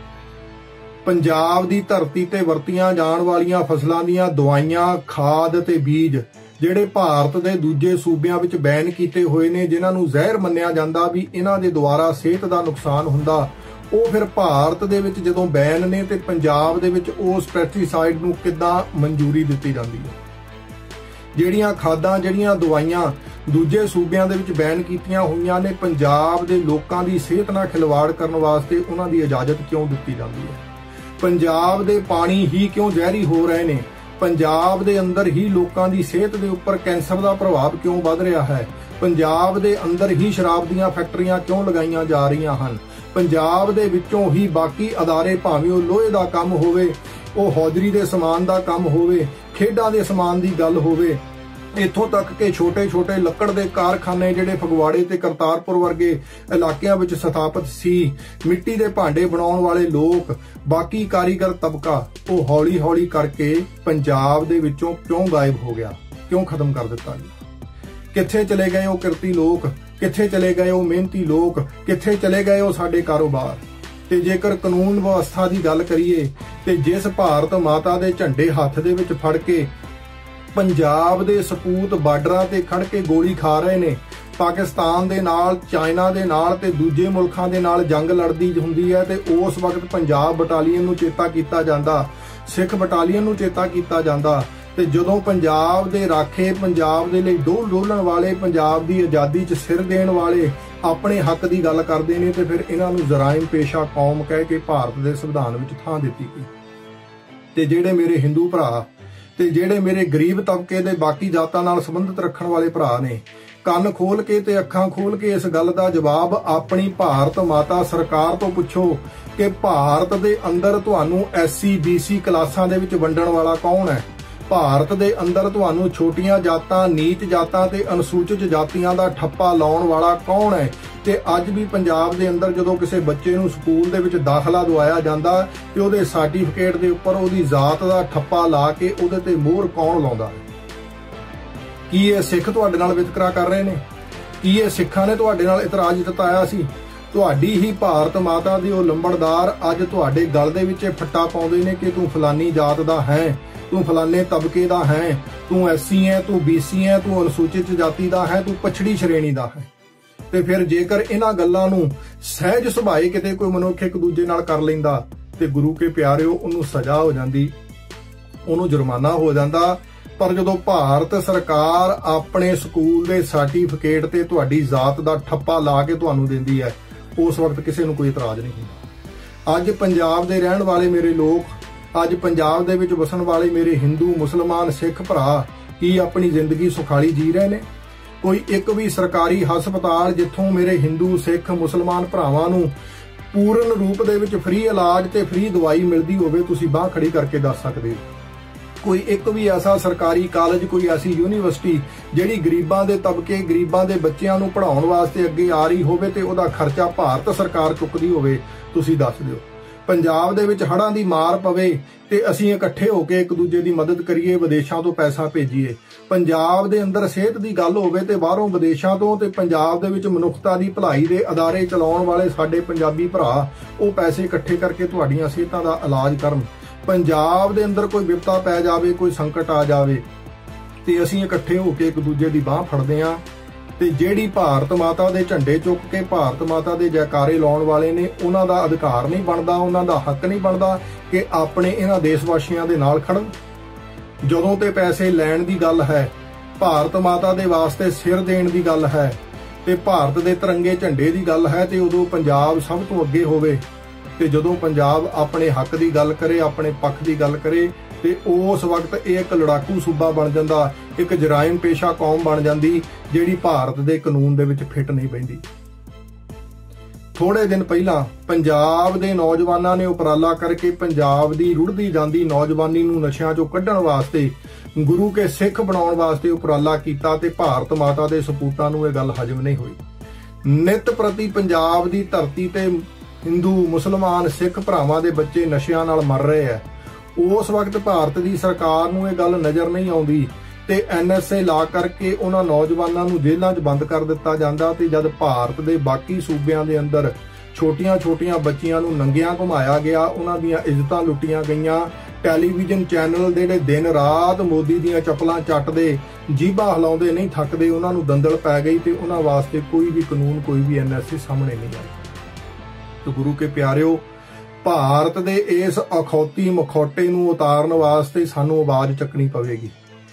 A: ਪੰਜਾਬ ਦੀ ਧਰਤੀ ਤੇ ਵਰਤੀਆਂ ਜਾਣ ਵਾਲੀਆਂ ਫਸਲਾਂ ਦੀਆਂ ਦਵਾਈਆਂ, ਖਾਦ ਤੇ ਬੀਜ ਜਿਹੜੇ ਭਾਰਤ ਦੇ ਦੂਜੇ ਸੂਬਿਆਂ ਵਿੱਚ ਬੈਨ ਕੀਤੇ ਹੋਏ ਨੇ, ਜਿਨ੍ਹਾਂ ਨੂੰ ਜ਼ਹਿਰ ਮੰਨਿਆ ਜਾਂਦਾ ਵੀ ਇਹਨਾਂ ਦੇ ਦੁਆਰਾ ਸਿਹਤ ਦਾ ਨੁਕਸਾਨ ਹੁੰਦਾ, ਉਹ ਫਿਰ ਭਾਰਤ ਦੇ ਵਿੱਚ ਜਦੋਂ ਬੈਨ ਨੇ ਤੇ ਪੰਜਾਬ ਦੇ ਵਿੱਚ ਉਸ ਪੈਸਟੀਸਾਈਡ ਨੂੰ ਕਿੱਦਾਂ ਮਨਜ਼ੂਰੀ ਦਿੱਤੀ ਜਾਂਦੀ ਹੈ? ਜਿਹੜੀਆਂ ਖਾਦਾਂ, ਜਿਹੜੀਆਂ ਦਵਾਈਆਂ ਦੂਜੇ ਸੂਬਿਆਂ ਦੇ ਵਿੱਚ ਬੈਨ ਕੀਤੀਆਂ ਹੋਈਆਂ ਨੇ, ਪੰਜਾਬ ਦੇ ਲੋਕਾਂ ਦੀ ਸਿਹਤ ਨਾਲ ਖਿਲਵਾੜ ਕਰਨ ਵਾਸਤੇ ਉਹਨਾਂ ਦੀ ਇਜਾਜ਼ਤ ਕਿਉਂ ਦਿੱਤੀ ਜਾਂਦੀ ਹੈ? ਪੰਜਾਬ ਦੇ ਪਾਣੀ ਹੀ ਕਿਉਂ ਜ਼ਹਿਰੀ ਹੋ ਰਹੇ ਨੇ? ਪੰਜਾਬ ਦੇ ਅੰਦਰ ਹੀ ਲੋਕਾਂ ਦੀ ਸਿਹਤ ਦੇ ਉੱਪਰ ਕੈਂਸਰ ਦਾ ਪ੍ਰਭਾਵ ਕਿਉਂ ਵੱਧ ਰਿਹਾ ਹੈ? ਪੰਜਾਬ ਦੇ ਅੰਦਰ ਹੀ ਸ਼ਰਾਬ ਦੀਆਂ ਫੈਕਟਰੀਆਂ ਕਿਉਂ ਲਗਾਈਆਂ ਜਾ ਰਹੀਆਂ ਹਨ? ਪੰਜਾਬ ਦੇ ਵਿੱਚੋਂ ਹੀ ਬਾਕੀ ਅਦਾਰੇ, ਭਾਵੇਂ ਉਹ ਲੋਹੇ ਦਾ ਕੰਮ ਹੋਵੇ, ਉਹ ਹੌਜ਼ਰੀ ਦੇ ਸਮਾਨ ਦਾ ਕੰਮ ਹੋਵੇ, ਖੇਡਾਂ ਦੇ ਸਮਾਨ ਦੀ ਗੱਲ ਹੋਵੇ, ਇੱਥੋਂ ਤੱਕ ਕਿ ਛੋਟੇ ਛੋਟੇ ਲੱਕੜ ਦੇ ਕਾਰਖਾਨੇ ਜਿਹੜੇ ਫਗਵਾੜੇ ਤੇ ਕਰਤਾਰਪੁਰ ਵਰਗੇ ਇਲਾਕਿਆਂ ਵਿੱਚ ਸਥਾਪਿਤ ਸੀ, ਮਿੱਟੀ ਦੇ ਭਾਂਡੇ ਬਣਾਉਣ ਵਾਲੇ ਲੋਕ, ਬਾਕੀ ਕਾਰੀਗਰ ਤਬਕਾ, ਉਹ ਹੌਲੀ ਹੌਲੀ ਕਰਕੇ ਪੰਜਾਬ ਦੇ ਵਿੱਚੋਂ ਕਿਉਂ ਗਾਇਬ ਹੋ ਗਿਆ? ਕਿਉਂ ਖਤਮ ਕਰ ਦਿੱਤਾ ਗਿਆ? ਕਿੱਥੇ ਚਲੇ ਗਏ ਉਹ ਕਿਰਤੀ ਲੋਕ? ਕਿੱਥੇ ਚਲੇ ਗਏ ਉਹ ਮਿਹਨਤੀ ਲੋਕ? ਕਿੱਥੇ ਚਲੇ ਗਏ ਉਹ ਸਾਡੇ ਕਾਰੋਬਾਰ? ਤੇ ਜੇਕਰ ਕਾਨੂੰਨ ਵਿਵਸਥਾ ਦੀ ਗੱਲ ਕਰੀਏ ਤੇ ਜਿਸ ਭਾਰਤ ਮਾਤਾ ਦੇ ਝੰਡੇ ਹੱਥ ਦੇ ਵਿੱਚ ਫੜ ਕੇ ਪੰਜਾਬ ਦੇ ਸਪੂਤ ਬਾਰਡਰਾਂ ਤੇ ਖੜ ਕੇ ਗੋਲੀ ਖਾ ਰਹੇ ਨੇ, ਪਾਕਿਸਤਾਨ ਦੇ ਨਾਲ, ਚਾਈਨਾ ਦੇ ਨਾਲ ਤੇ ਦੂਜੇ ਮੁਲਕਾਂ ਦੇ ਨਾਲ ਜੰਗ ਲੜਦੀ ਹੁੰਦੀ ਹੈ, ਤੇ ਉਸ ਵਕਤ ਪੰਜਾਬ ਬਟਾਲੀਅਨ ਨੂੰ ਚੇਤਾ ਕੀਤਾ ਜਾਂਦਾ, ਸਿੱਖ ਬਟਾਲੀਅਨ ਨੂੰ ਚੇਤਾ ਕੀਤਾ ਜਾਂਦਾ। ਤੇ ਜਦੋਂ ਪੰਜਾਬ ਦੇ ਰਾਖੇ, ਪੰਜਾਬ ਦੇ ਲਈ ਡੋਲ ਡੋਲਣ ਵਾਲੇ, ਪੰਜਾਬ ਦੀ ਆਜ਼ਾਦੀ 'ਚ ਸਿਰ ਦੇਣ ਵਾਲੇ ਆਪਣੇ ਹੱਕ ਦੀ ਗੱਲ ਕਰਦੇ ਨੇ, ਤੇ ਫਿਰ ਇਹਨਾਂ ਨੂੰ ਜਰਾਇਮ ਪੇਸ਼ਾ ਕੌਮ ਕਹਿ ਕੇ ਭਾਰਤ ਦੇ ਸੰਵਿਧਾਨ ਵਿੱਚ ਥਾਂ ਦਿੱਤੀ ਗਈ। ਤੇ ਜਿਹੜੇ ਮੇਰੇ ਹਿੰਦੂ ਭਰਾ ਤੇ ਜਿਹੜੇ ਮੇਰੇ ਗਰੀਬ ਤਬਕੇ ਦੇ ਬਾਕੀ ਜਾਤਾਂ ਨਾਲ ਸੰਬੰਧਿਤ ਰੱਖਣ ਵਾਲੇ ਭਰਾ ਨੇ, ਕੰਨ ਖੋਲ ਕੇ ਤੇ ਅੱਖਾਂ ਖੋਲ ਕੇ ਇਸ ਗੱਲ ਦਾ ਜਵਾਬ ਆਪਣੀ ਭਾਰਤ ਮਾਤਾ ਸਰਕਾਰ ਤੋਂ ਪੁੱਛੋ ਕਿ ਭਾਰਤ ਦੇ ਅੰਦਰ ਤੁਹਾਨੂੰ ਐਸਸੀ ਬੀਸੀ ਕਲਾਸਾਂ ਦੇ ਵਿੱਚ ਵੰਡਣ ਵਾਲਾ ਕੌਣ ਹੈ? ਭਾਰਤ ਦੇ ਅੰਦਰ ਤੁਹਾਨੂੰ ਛੋਟੀਆਂ ਜਾਤਾਂ, ਨੀਚ ਜਾਤਾਂ ਤੇ ਅਨੁਸੂਚਿਤ ਜਾਤੀਆਂ ਦਾ ਠੱਪਾ ਲਾਉਣ ਵਾਲਾ ਕੌਣ ਹੈ? ਤੇ ਅੱਜ ਵੀ ਪੰਜਾਬ ਦੇ ਅੰਦਰ ਜਦੋਂ ਕਿਸੇ ਬੱਚੇ ਨੂੰ ਸਕੂਲ ਦੇ ਵਿੱਚ ਦਾਖਲਾ ਦਵਾਇਆ ਜਾਂਦਾ ਤੇ ਉਹਦੇ ਸਰਟੀਫਿਕੇਟ ਦੇ ਉੱਪਰ ਉਹਦੀ ਜ਼ਾਤ ਦਾ ਠੱਪਾ ਲਾ ਕੇ ਉਹਦੇ ਤੇ ਮੋਹਰ ਕੌਣ ਲਾਉਂਦਾ ਹੈ? ਕੀ ਇਹ ਸਿੱਖ ਤੁਹਾਡੇ ਨਾਲ ਵਿਤਕਰਾ ਕਰ ਰਹੇ ਨੇ? ਕੀ ਇਹ ਸਿੱਖਾਂ ਨੇ ਤੁਹਾਡੇ ਨਾਲ ਇਤਰਾਜ਼ ਜਤਾਇਆ ਸੀ? ਤੁਹਾਡੀ ਹੀ ਭਾਰਤ ਮਾਤਾ ਦੇ ਉਹ ਲੰਬੜਦਾਰ ਅੱਜ ਤੁਹਾਡੇ ਗਲ ਦੇ ਵਿੱਚ ਫੱਟਾ ਪਾਉਂਦੇ ਨੇ ਕਿ ਤੂੰ ਫਲਾਨੀ ਜਾਤ ਦਾ ਹੈ, ਤੂੰ ਫਲਾਨੇ ਤਬਕੇ ਦਾ ਹੈ, ਤੂੰ ਐਸਸੀ ਹੈ, ਤੂੰ ਬੀਸੀ ਹੈ, ਤੂੰ ਅਨੁਸੂਚਿਤ ਜਾਤੀ ਦਾ ਹੈ, ਤੂੰ ਪਛੜੀ ਸ਼੍ਰੇਣੀ ਦਾ ਹੈ। ਤੇ ਫਿਰ ਜੇਕਰ ਇਹਨਾਂ ਗੱਲਾਂ ਨੂੰ ਸਹਿਜ ਸੁਭਾਏ ਕਿਤੇ ਕੋਈ ਮਨੁੱਖ ਇੱਕ ਦੂਜੇ ਨਾਲ ਕਰ ਲੈਂਦਾ ਤੇ ਗੁਰੂ ਕੇ ਪਿਆਰਿਓ, ਉਹਨੂੰ ਸਜ਼ਾ ਹੋ ਜਾਂਦੀ, ਉਹਨੂੰ ਜੁਰਮਾਨਾ ਹੋ ਜਾਂਦਾ। ਪਰ ਜਦੋਂ ਭਾਰਤ ਸਰਕਾਰ ਆਪਣੇ ਸਕੂਲ ਦੇ ਸਰਟੀਫਿਕੇਟ ਤੇ ਤੁਹਾਡੀ ਜ਼ਾਤ ਦਾ ਠੱਪਾ ਲਾ ਕੇ ਤੁਹਾਨੂੰ ਦਿੰਦੀ ਹੈ, ਉਸ ਵਕਤ ਕਿਸੇ ਨੂੰ ਕੋਈ ਇਤਰਾਜ਼ ਨਹੀਂ ਹੁੰਦਾ। ਅੱਜ ਪੰਜਾਬ ਦੇ ਰਹਿਣ ਵਾਲੇ ਮੇਰੇ ਲੋਕ, ਅੱਜ ਪੰਜਾਬ ਦੇ ਵਿੱਚ ਵਸਣ ਵਾਲੇ ਮੇਰੇ ਹਿੰਦੂ, ਮੁਸਲਮਾਨ, ਸਿੱਖ ਭਰਾ ਕੀ ਆਪਣੀ ਜ਼ਿੰਦਗੀ ਸੁਖਾਲੀ ਜੀ ਰਹੇ ਨੇ? ਕੋਈ ਇੱਕ ਵੀ ਸਰਕਾਰੀ ਹਸਪਤਾਲ ਜਿੱਥੋਂ ਮੇਰੇ ਹਿੰਦੂ, ਸਿੱਖ, ਮੁਸਲਮਾਨ ਭਰਾਵਾਂ ਨੂੰ ਪੂਰਨ ਰੂਪ ਦੇ ਵਿੱਚ ਫ੍ਰੀ ਇਲਾਜ ਤੇ ਫ੍ਰੀ ਦਵਾਈ ਮਿਲਦੀ ਹੋਵੇ, ਤੁਸੀਂ ਬਾਹ ਖੜੀ ਕਰਕੇ ਦੱਸ ਸਕਦੇ ਹੋ? ਕੋਈ ਇੱਕ ਵੀ ਐਸਾ ਸਰਕਾਰੀ ਕਾਲਜ, ਕੋਈ ਐਸੀ ਯੂਨੀਵਰਸਿਟੀ ਜਿਹੜੀ ਗਰੀਬਾਂ ਦੇ ਤਬਕੇ, ਗਰੀਬਾਂ ਦੇ ਬੱਚਿਆਂ ਨੂੰ ਪੜ੍ਹਾਉਣ ਵਾਸਤੇ ਅੱਗੇ ਆ ਰਹੀ ਹੋਵੇ ਤੇ ਉਹਦਾ ਖਰਚਾ ਭਾਰਤ ਸਰਕਾਰ ਚੁੱਕਦੀ ਹੋਵੇ, ਤੁਸੀਂ ਦੱਸ ਦਿਓ। ਪੰਜਾਬ ਦੇ ਵਿੱਚ ਹੜ੍ਹਾਂ ਦੀ ਮਾਰ ਪਵੇ ਤੇ ਅਸੀਂ ਇਕੱਠੇ ਹੋ ਕੇ ਇੱਕ ਦੂਜੇ ਦੀ ਮਦਦ ਕਰੀਏ, ਵਿਦੇਸ਼ਾਂ ਤੋਂ ਪੈਸਾ ਭੇਜੀਏ। ਪੰਜਾਬ ਦੇ ਅੰਦਰ ਸਿਹਤ ਦੀ ਗੱਲ ਹੋਵੇ ਤੇ ਬਾਹਰੋਂ ਵਿਦੇਸ਼ਾਂ ਤੋਂ ਤੇ ਪੰਜਾਬ ਦੇ ਵਿੱਚ ਮਨੁੱਖਤਾ ਦੀ ਭਲਾਈ ਦੇ ਅਦਾਰੇ ਚਲਾਉਣ ਵਾਲੇ ਸਾਡੇ ਪੰਜਾਬੀ ਭਰਾ ਉਹ ਪੈਸੇ ਇਕੱਠੇ ਕਰਕੇ ਤੁਹਾਡੀਆਂ ਸਿਹਤਾਂ ਦਾ ਇਲਾਜ ਕਰਨ। ਪੰਜਾਬ ਦੇ ਅੰਦਰ ਕੋਈ ਵਿਪਤਾ ਪੈ ਜਾਵੇ, ਕੋਈ ਸੰਕਟ ਆ ਜਾਵੇ ਤੇ ਅਸੀਂ ਇਕੱਠੇ ਹੋ ਕੇ ਇੱਕ ਦੂਜੇ ਦੀ ਬਾਹ ਫੜਦੇ ਹਾਂ। ਤੇ ਜਿਹੜੀ ਭਾਰਤ ਮਾਤਾ ਦੇ ਝੰਡੇ ਚੁੱਕ ਕੇ ਭਾਰਤ ਮਾਤਾ ਦੇ ਜੈਕਾਰੇ ਲਾਉਣ ਵਾਲੇ ਨੇ, ਉਹਨਾਂ ਦਾ ਅਧਿਕਾਰ ਨਹੀਂ ਬਣਦਾ, ਉਹਨਾਂ ਦਾ ਹੱਕ ਨਹੀਂ ਬਣਦਾ ਕਿ ਆਪਣੇ ਇਹਨਾਂ ਦੇਸ਼ ਵਾਸੀਆਂ ਦੇ ਨਾਲ ਖੜਨ। ਜਦੋਂ ਤੇ ਪੈਸੇ ਲੈਣ ਦੀ ਗੱਲ ਹੈ, ਭਾਰਤ ਮਾਤਾ ਦੇ ਵਾਸਤੇ ਸਿਰ ਦੇਣ ਦੀ ਗੱਲ ਹੈ ਤੇ ਭਾਰਤ ਦੇ ਤਿਰੰਗੇ ਝੰਡੇ ਦੀ ਗੱਲ ਹੈ, ਤੇ ਉਦੋਂ ਪੰਜਾਬ ਸਭ ਤੋਂ ਅੱਗੇ ਹੋਵੇ। ਤੇ ਜਦੋਂ ਪੰਜਾਬ ਆਪਣੇ ਹੱਕ ਦੀ ਗੱਲ ਕਰੇ, ਆਪਣੇ ਪੱਖ ਦੀ ਗੱਲ ਕਰੇ, ਤੇ ਉਸ ਵਕਤ ਇਹ ਇੱਕ ਲੜਾਕੂ ਸੂਬਾ ਬਣ ਜਾਂਦਾ, ਇੱਕ ਜਰਾਇਮ ਪੇਸ਼ਾ ਕੌਮ ਬਣ ਜਾਂਦੀ ਜਿਹੜੀ ਭਾਰਤ ਦੇ ਕਾਨੂੰਨ ਦੇ ਵਿੱਚ ਫਿੱਟ ਨਹੀਂ ਬੈਂਦੀ। ਥੋੜੇ ਦਿਨ ਪਹਿਲਾਂ ਪੰਜਾਬ ਦੇ ਨੌਜਵਾਨਾਂ ਨੇ ਉਪਰਾਲਾ ਕਰਕੇ ਪੰਜਾਬ ਦੀ ਰੁੜਦੀ ਜਾਂਦੀ ਨੌਜਵਾਨੀ ਨੂੰ ਨਸ਼ਿਆਂ ਚੋਂ ਕੱਢਣ ਵਾਸਤੇ, ਗੁਰੂ ਕੇ ਸਿੱਖ ਬਣਾਉਣ ਵਾਸਤੇ ਉਪਰਾਲਾ ਕੀਤਾ ਤੇ ਭਾਰਤ ਮਾਤਾ ਦੇ ਸਪੂਤਾਂ ਨੂੰ ਇਹ ਗੱਲ ਹਜਮ ਨਹੀਂ ਹੋਈ। ਨਿਤ ਪ੍ਰਤੀ ਪੰਜਾਬ ਦੀ ਧਰਤੀ ਤੇ ਹਿੰਦੂ, ਮੁਸਲਮਾਨ, ਸਿੱਖ ਭਰਾਵਾਂ ਦੇ ਬੱਚੇ ਨਸ਼ਿਆਂ ਨਾਲ ਮਰ ਰਹੇ ਆ। ਉਸ ਵਕਤ ਭਾਰਤ ਦੀ ਸਰਕਾਰ ਨੂੰ ਇਹ ਗੱਲ ਨਜ਼ਰ ਨਹੀਂ ਆਉਂਦੀ ਤੇ ਐਨ ਐਸ ਏ ਲਾ ਕਰਕੇ ਉਹਨਾਂ ਨੌਜਵਾਨਾਂ ਨੂੰ ਜੇਲ੍ਹਾਂ 'ਚ ਬੰਦ ਕਰ ਦਿੱਤਾ ਜਾਂਦਾ। ਤੇ ਜਦ ਭਾਰਤ ਦੇ ਬਾਕੀ ਸੂਬਿਆਂ ਦੇ ਅੰਦਰ ਛੋਟੀਆਂ-ਛੋਟੀਆਂ ਬੱਚੀਆਂ ਨੂੰ ਨੰਗਿਆਂ ਘੁਮਾਇਆ ਗਿਆ, ਉਹਨਾਂ ਦੀਆਂ ਇੱਜ਼ਤਾਂ ਲੁੱਟੀਆਂ ਗਈਆਂ, ਟੈਲੀਵਿਜ਼ਨ ਚੈਨਲ ਜਿਹੜੇ ਦਿਨ ਰਾਤ ਮੋਦੀ ਦੀਆਂ ਚੱਪਲਾਂ ਚੱਟਦੇ, ਜੀਭਾਂ ਹਿਲਾਉਂਦੇ ਨਹੀਂ ਥੱਕਦੇ, ਉਹਨਾਂ ਨੂੰ ਦੰਦਲ ਪੈ ਗਈ ਤੇ ਉਹਨਾਂ ਵਾਸਤੇ ਕੋਈ ਵੀ ਕਾਨੂੰਨ, ਕੋਈ ਵੀ ਐਨ ਐਸ ਏ ਸਾਹਮਣੇ ਨਹੀਂ ਆਇਆ। ਤੇ ਗੁਰੂ ਕੇ ਪਿਆਰਿਓ, ਭਾਰਤ ਦੇ ਇਸ ਅਖੌਤੀ ਮਖੌਟੇ ਨੂੰ ਉਤਾਰਨ ਵਾਸਤੇ ਸਾਨੂੰ ਆਵਾਜ਼ ਚੱਕਣੀ ਪਵੇਗੀ। ਤੇ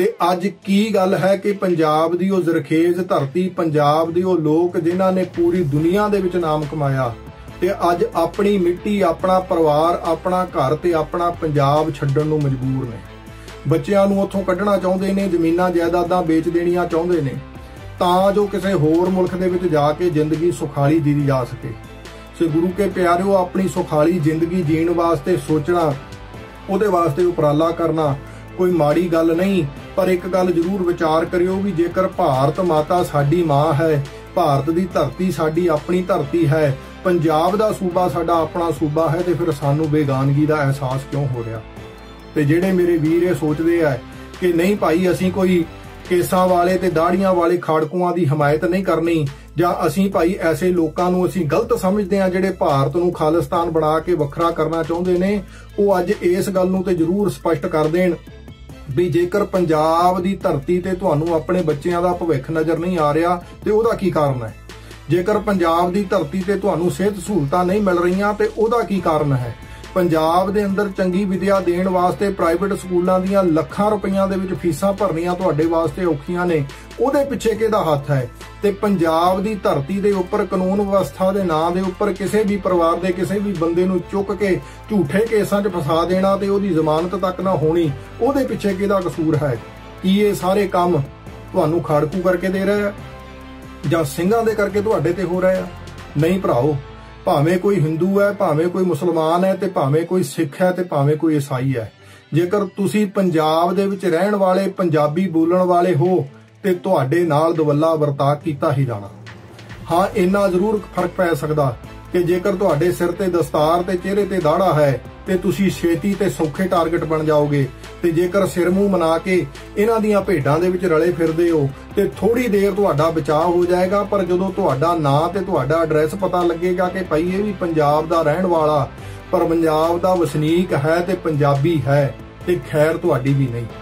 A: ਤੇ ਅੱਜ ਕੀ ਗੱਲ ਹੈ कि पंजाब दी ਉਹ ਜ਼ਰਖੇਜ਼ ਧਰਤੀ, पंजाब दी ਉਹ ਲੋਕ ਜਿਨ੍ਹਾਂ ਨੇ ਪੂਰੀ ਦੁਨੀਆ ਦੇ ਵਿੱਚ ਨਾਮ ਕਮਾਇਆ ਤੇ ਅੱਜ ਆਪਣੀ ਮਿੱਟੀ, ਆਪਣਾ ਪਰਿਵਾਰ, ਆਪਣਾ ਘਰ ਤੇ ਆਪਣਾ ਪੰਜਾਬ ਛੱਡਣ ਨੂੰ ਮਜਬੂਰ ਨੇ। ਬੱਚਿਆਂ ਨੂੰ ਉੱਥੋਂ ਕੱਢਣਾ ਚਾਹੁੰਦੇ ਨੇ, ਜ਼ਮੀਨਾਂ ਜਾਇਦਾਦਾਂ ਵੇਚ ਦੇਣੀਆਂ ਚਾਹੁੰਦੇ ਨੇ ਤਾਂ ਜੋ ਕਿਸੇ ਹੋਰ ਮੁਲਕ ਦੇ ਵਿੱਚ ਜਾ ਕੇ ਜ਼ਿੰਦਗੀ ਸੁਖਾਲੀ ਜੀਦੀ ਜਾ ਸਕੇ। ਸੋ ਗੁਰੂ ਕੇ ਪਿਆਰਿਓ, ਆਪਣੀ ਸੁਖਾਲੀ ਜ਼ਿੰਦਗੀ ਜੀਣ ਵਾਸਤੇ ਸੋਚਣਾ, ਉਹਦੇ ਵਾਸਤੇ ਉਪਰਾਲਾ ਕਰਨਾ ਕੋਈ ਮਾੜੀ ਗੱਲ ਨਹੀਂ। ਪਰ ਇੱਕ ਗੱਲ ਜ਼ਰੂਰ ਵਿਚਾਰ ਕਰਿਓ ਵੀ ਜੇਕਰ ਭਾਰਤ ਮਾਤਾ ਸਾਡੀ ਮਾਂ ਹੈ, ਭਾਰਤ ਦੀ ਧਰਤੀ ਸਾਡੀ ਆਪਣੀ ਧਰਤੀ ਹੈ, ਪੰਜਾਬ ਦਾ ਸੂਬਾ ਸਾਡਾ ਆਪਣਾ ਸੂਬਾ ਹੈ, ਤੇ ਫਿਰ ਸਾਨੂੰ ਬੇਗਾਨਗੀ ਦਾ ਅਹਿਸਾਸ ਕਿਉਂ ਹੋ ਰਿਹਾ? ਤੇ ਜਿਹੜੇ ਮੇਰੇ ਵੀਰ ਇਹ ਸੋਚਦੇ ਆ ਕਿ ਨਹੀਂ ਭਾਈ ਅਸੀਂ ਕੋਈ ਕੇਸਾਂ ਵਾਲੇ ਤੇ ਦਾੜੀਆਂ ਵਾਲੇ ਖਾੜਕੂਆਂ ਦੀ ਹਮਾਇਤ ਨਹੀਂ ਕਰਨੀ, ਜਾਂ ਅਸੀਂ ਭਾਈ ਐਸੇ ਲੋਕਾਂ ਨੂੰ ਅਸੀਂ ਗਲਤ ਸਮਝਦੇ ਆ ਜਿਹੜੇ ਭਾਰਤ ਨੂੰ ਖਾਲਿਸਤਾਨ ਬਣਾ ਕੇ ਵੱਖਰਾ ਕਰਨਾ ਚਾਹੁੰਦੇ ਨੇ, ਉਹ ਅੱਜ ਇਸ ਗੱਲ ਨੂੰ ਤੇ ਜ਼ਰੂਰ ਸਪਸ਼ਟ ਕਰ ਦੇਣ ਵੀ ਜੇਕਰ ਪੰਜਾਬ ਦੀ ਧਰਤੀ ਤੇ ਤੁਹਾਨੂੰ ਆਪਣੇ ਬੱਚਿਆਂ ਦਾ ਭਵਿੱਖ ਨਜ਼ਰ ਨਹੀਂ ਆ ਰਿਹਾ ਤੇ ਉਹਦਾ ਕੀ ਕਾਰਨ ਹੈ? ਜੇਕਰ ਪੰਜਾਬ ਦੀ ਧਰਤੀ ਤੇ ਤੁਹਾਨੂੰ ਸਿਹਤ ਸਹੂਲਤਾਂ ਨਹੀਂ ਮਿਲ ਰਹੀਆਂ ਤੇ ਉਹਦਾ ਕੀ ਕਾਰਨ ਹੈ? ਪੰਜਾਬ ਦੇ ਅੰਦਰ ਚੰਗੀ ਵਿਦਿਆ ਦੇਣ ਵਾਸਤੇ ਪ੍ਰਾਈਵੇਟ ਸਕੂਲਾਂ ਦੀਆਂ ਲੱਖਾਂ ਰੁਪਈਆਂ ਦੇ ਵਿੱਚ ਫੀਸਾਂ ਭਰਨੀਆਂ ਤੁਹਾਡੇ ਵਾਸਤੇ ਔਖੀਆਂ ਨੇ, ਉਹਦੇ ਪਿੱਛੇ ਕਿਹਦਾ ਹੱਥ ਹੈ? ਤੇ ਪੰਜਾਬ ਦੀ ਧਰਤੀ ਦੇ ਉੱਪਰ ਕਾਨੂੰਨ ਵਿਵਸਥਾ ਦੇ ਨਾਂ ਦੇ ਉੱਪਰ ਕਿਸੇ ਵੀ ਪਰਿਵਾਰ ਦੇ ਕਿਸੇ ਵੀ ਬੰਦੇ ਨੂੰ ਚੁੱਕ ਕੇ ਝੂਠੇ ਕੇਸਾਂ 'ਚ ਫਸਾ ਦੇਣਾ ਤੇ ਉਹਦੀ ਜ਼ਮਾਨਤ ਤੱਕ ਨਾ ਹੋਣੀ, ਉਹਦੇ ਪਿੱਛੇ ਕਿਹਦਾ ਕਸੂਰ ਹੈ? ਕੀ ਇਹ ਸਾਰੇ ਕੰਮ ਤੁਹਾਨੂੰ ਖਾੜਕੂ ਕਰਕੇ ਦੇ ਰਹੇ ਆ ਜਾਂ ਸਿੰਘਾਂ ਦੇ ਕਰਕੇ ਤੁਹਾਡੇ ਤੇ ਹੋ ਰਹੇ ਆ? ਨਹੀਂ ਭਰਾਓ, ਭਾਵੇਂ ਕੋਈ ਹਿੰਦੂ ਹੈ, ਭਾਵੇਂ ਕੋਈ ਮੁਸਲਮਾਨ ਹੈ, ਤੇ ਭਾਵੇਂ ਕੋਈ ਸਿੱਖ ਹੈ, ਤੇ ਭਾਵੇਂ ਕੋਈ ਈਸਾਈ ਹੈ, ਜੇਕਰ ਤੁਸੀਂ ਪੰਜਾਬ ਦੇ ਵਿੱਚ ਰਹਿਣ ਵਾਲੇ ਪੰਜਾਬੀ ਬੋਲਣ ਵਾਲੇ ਹੋ ਤੇ ਤੁਹਾਡੇ ਨਾਲ ਦਵੱਲਾ ਵਰਤਾਅ ਕੀਤਾ ਹੀ ਜਾਣਾ। ਹਾਂ, ਇੰਨਾ ਜ਼ਰੂਰ ਫਰਕ ਪੈ ਸਕਦਾ ਕਿ ਜੇਕਰ ਤੁਹਾਡੇ ਸਿਰ ਤੇ ਦਸਤਾਰ ਤੇ ਚਿਹਰੇ ਤੇ ਦਾੜਾ ਹੈ ਤੇ ਤੁਸੀਂ ਛੇਤੀ ਤੇ ਸੌਖੇ ਟਾਰਗੇਟ ਬਣ ਜਾਓਗੇ, ਤੇ ਜੇਕਰ ਸਿਰ ਮੂੰਹ ਮਨਾ ਕੇ ਇਹਨਾਂ ਦੀਆਂ ਭੇਡਾਂ ਦੇ ਵਿੱਚ ਰਲੇ ਫਿਰਦੇ ਹੋ ਤੇ ਥੋੜੀ ਦੇਰ ਤੁਹਾਡਾ ਬਚਾਅ ਹੋ ਜਾਏਗਾ। ਪਰ ਜਦੋਂ ਤੁਹਾਡਾ ਨਾਂ ਤੇ ਤੁਹਾਡਾ ਐਡਰੈਸ ਪਤਾ ਲੱਗੇਗਾ ਕਿ ਭਾਈ ਇਹ ਵੀ ਪੰਜਾਬ ਦਾ ਰਹਿਣ ਵਾਲਾ, ਪਰ ਪੰਜਾਬ ਦਾ ਵਸਨੀਕ ਹੈ ਤੇ ਪੰਜਾਬੀ ਹੈ, ਤੇ ਖੈਰ ਤੁਹਾਡੀ ਵੀ ਨਹੀਂ।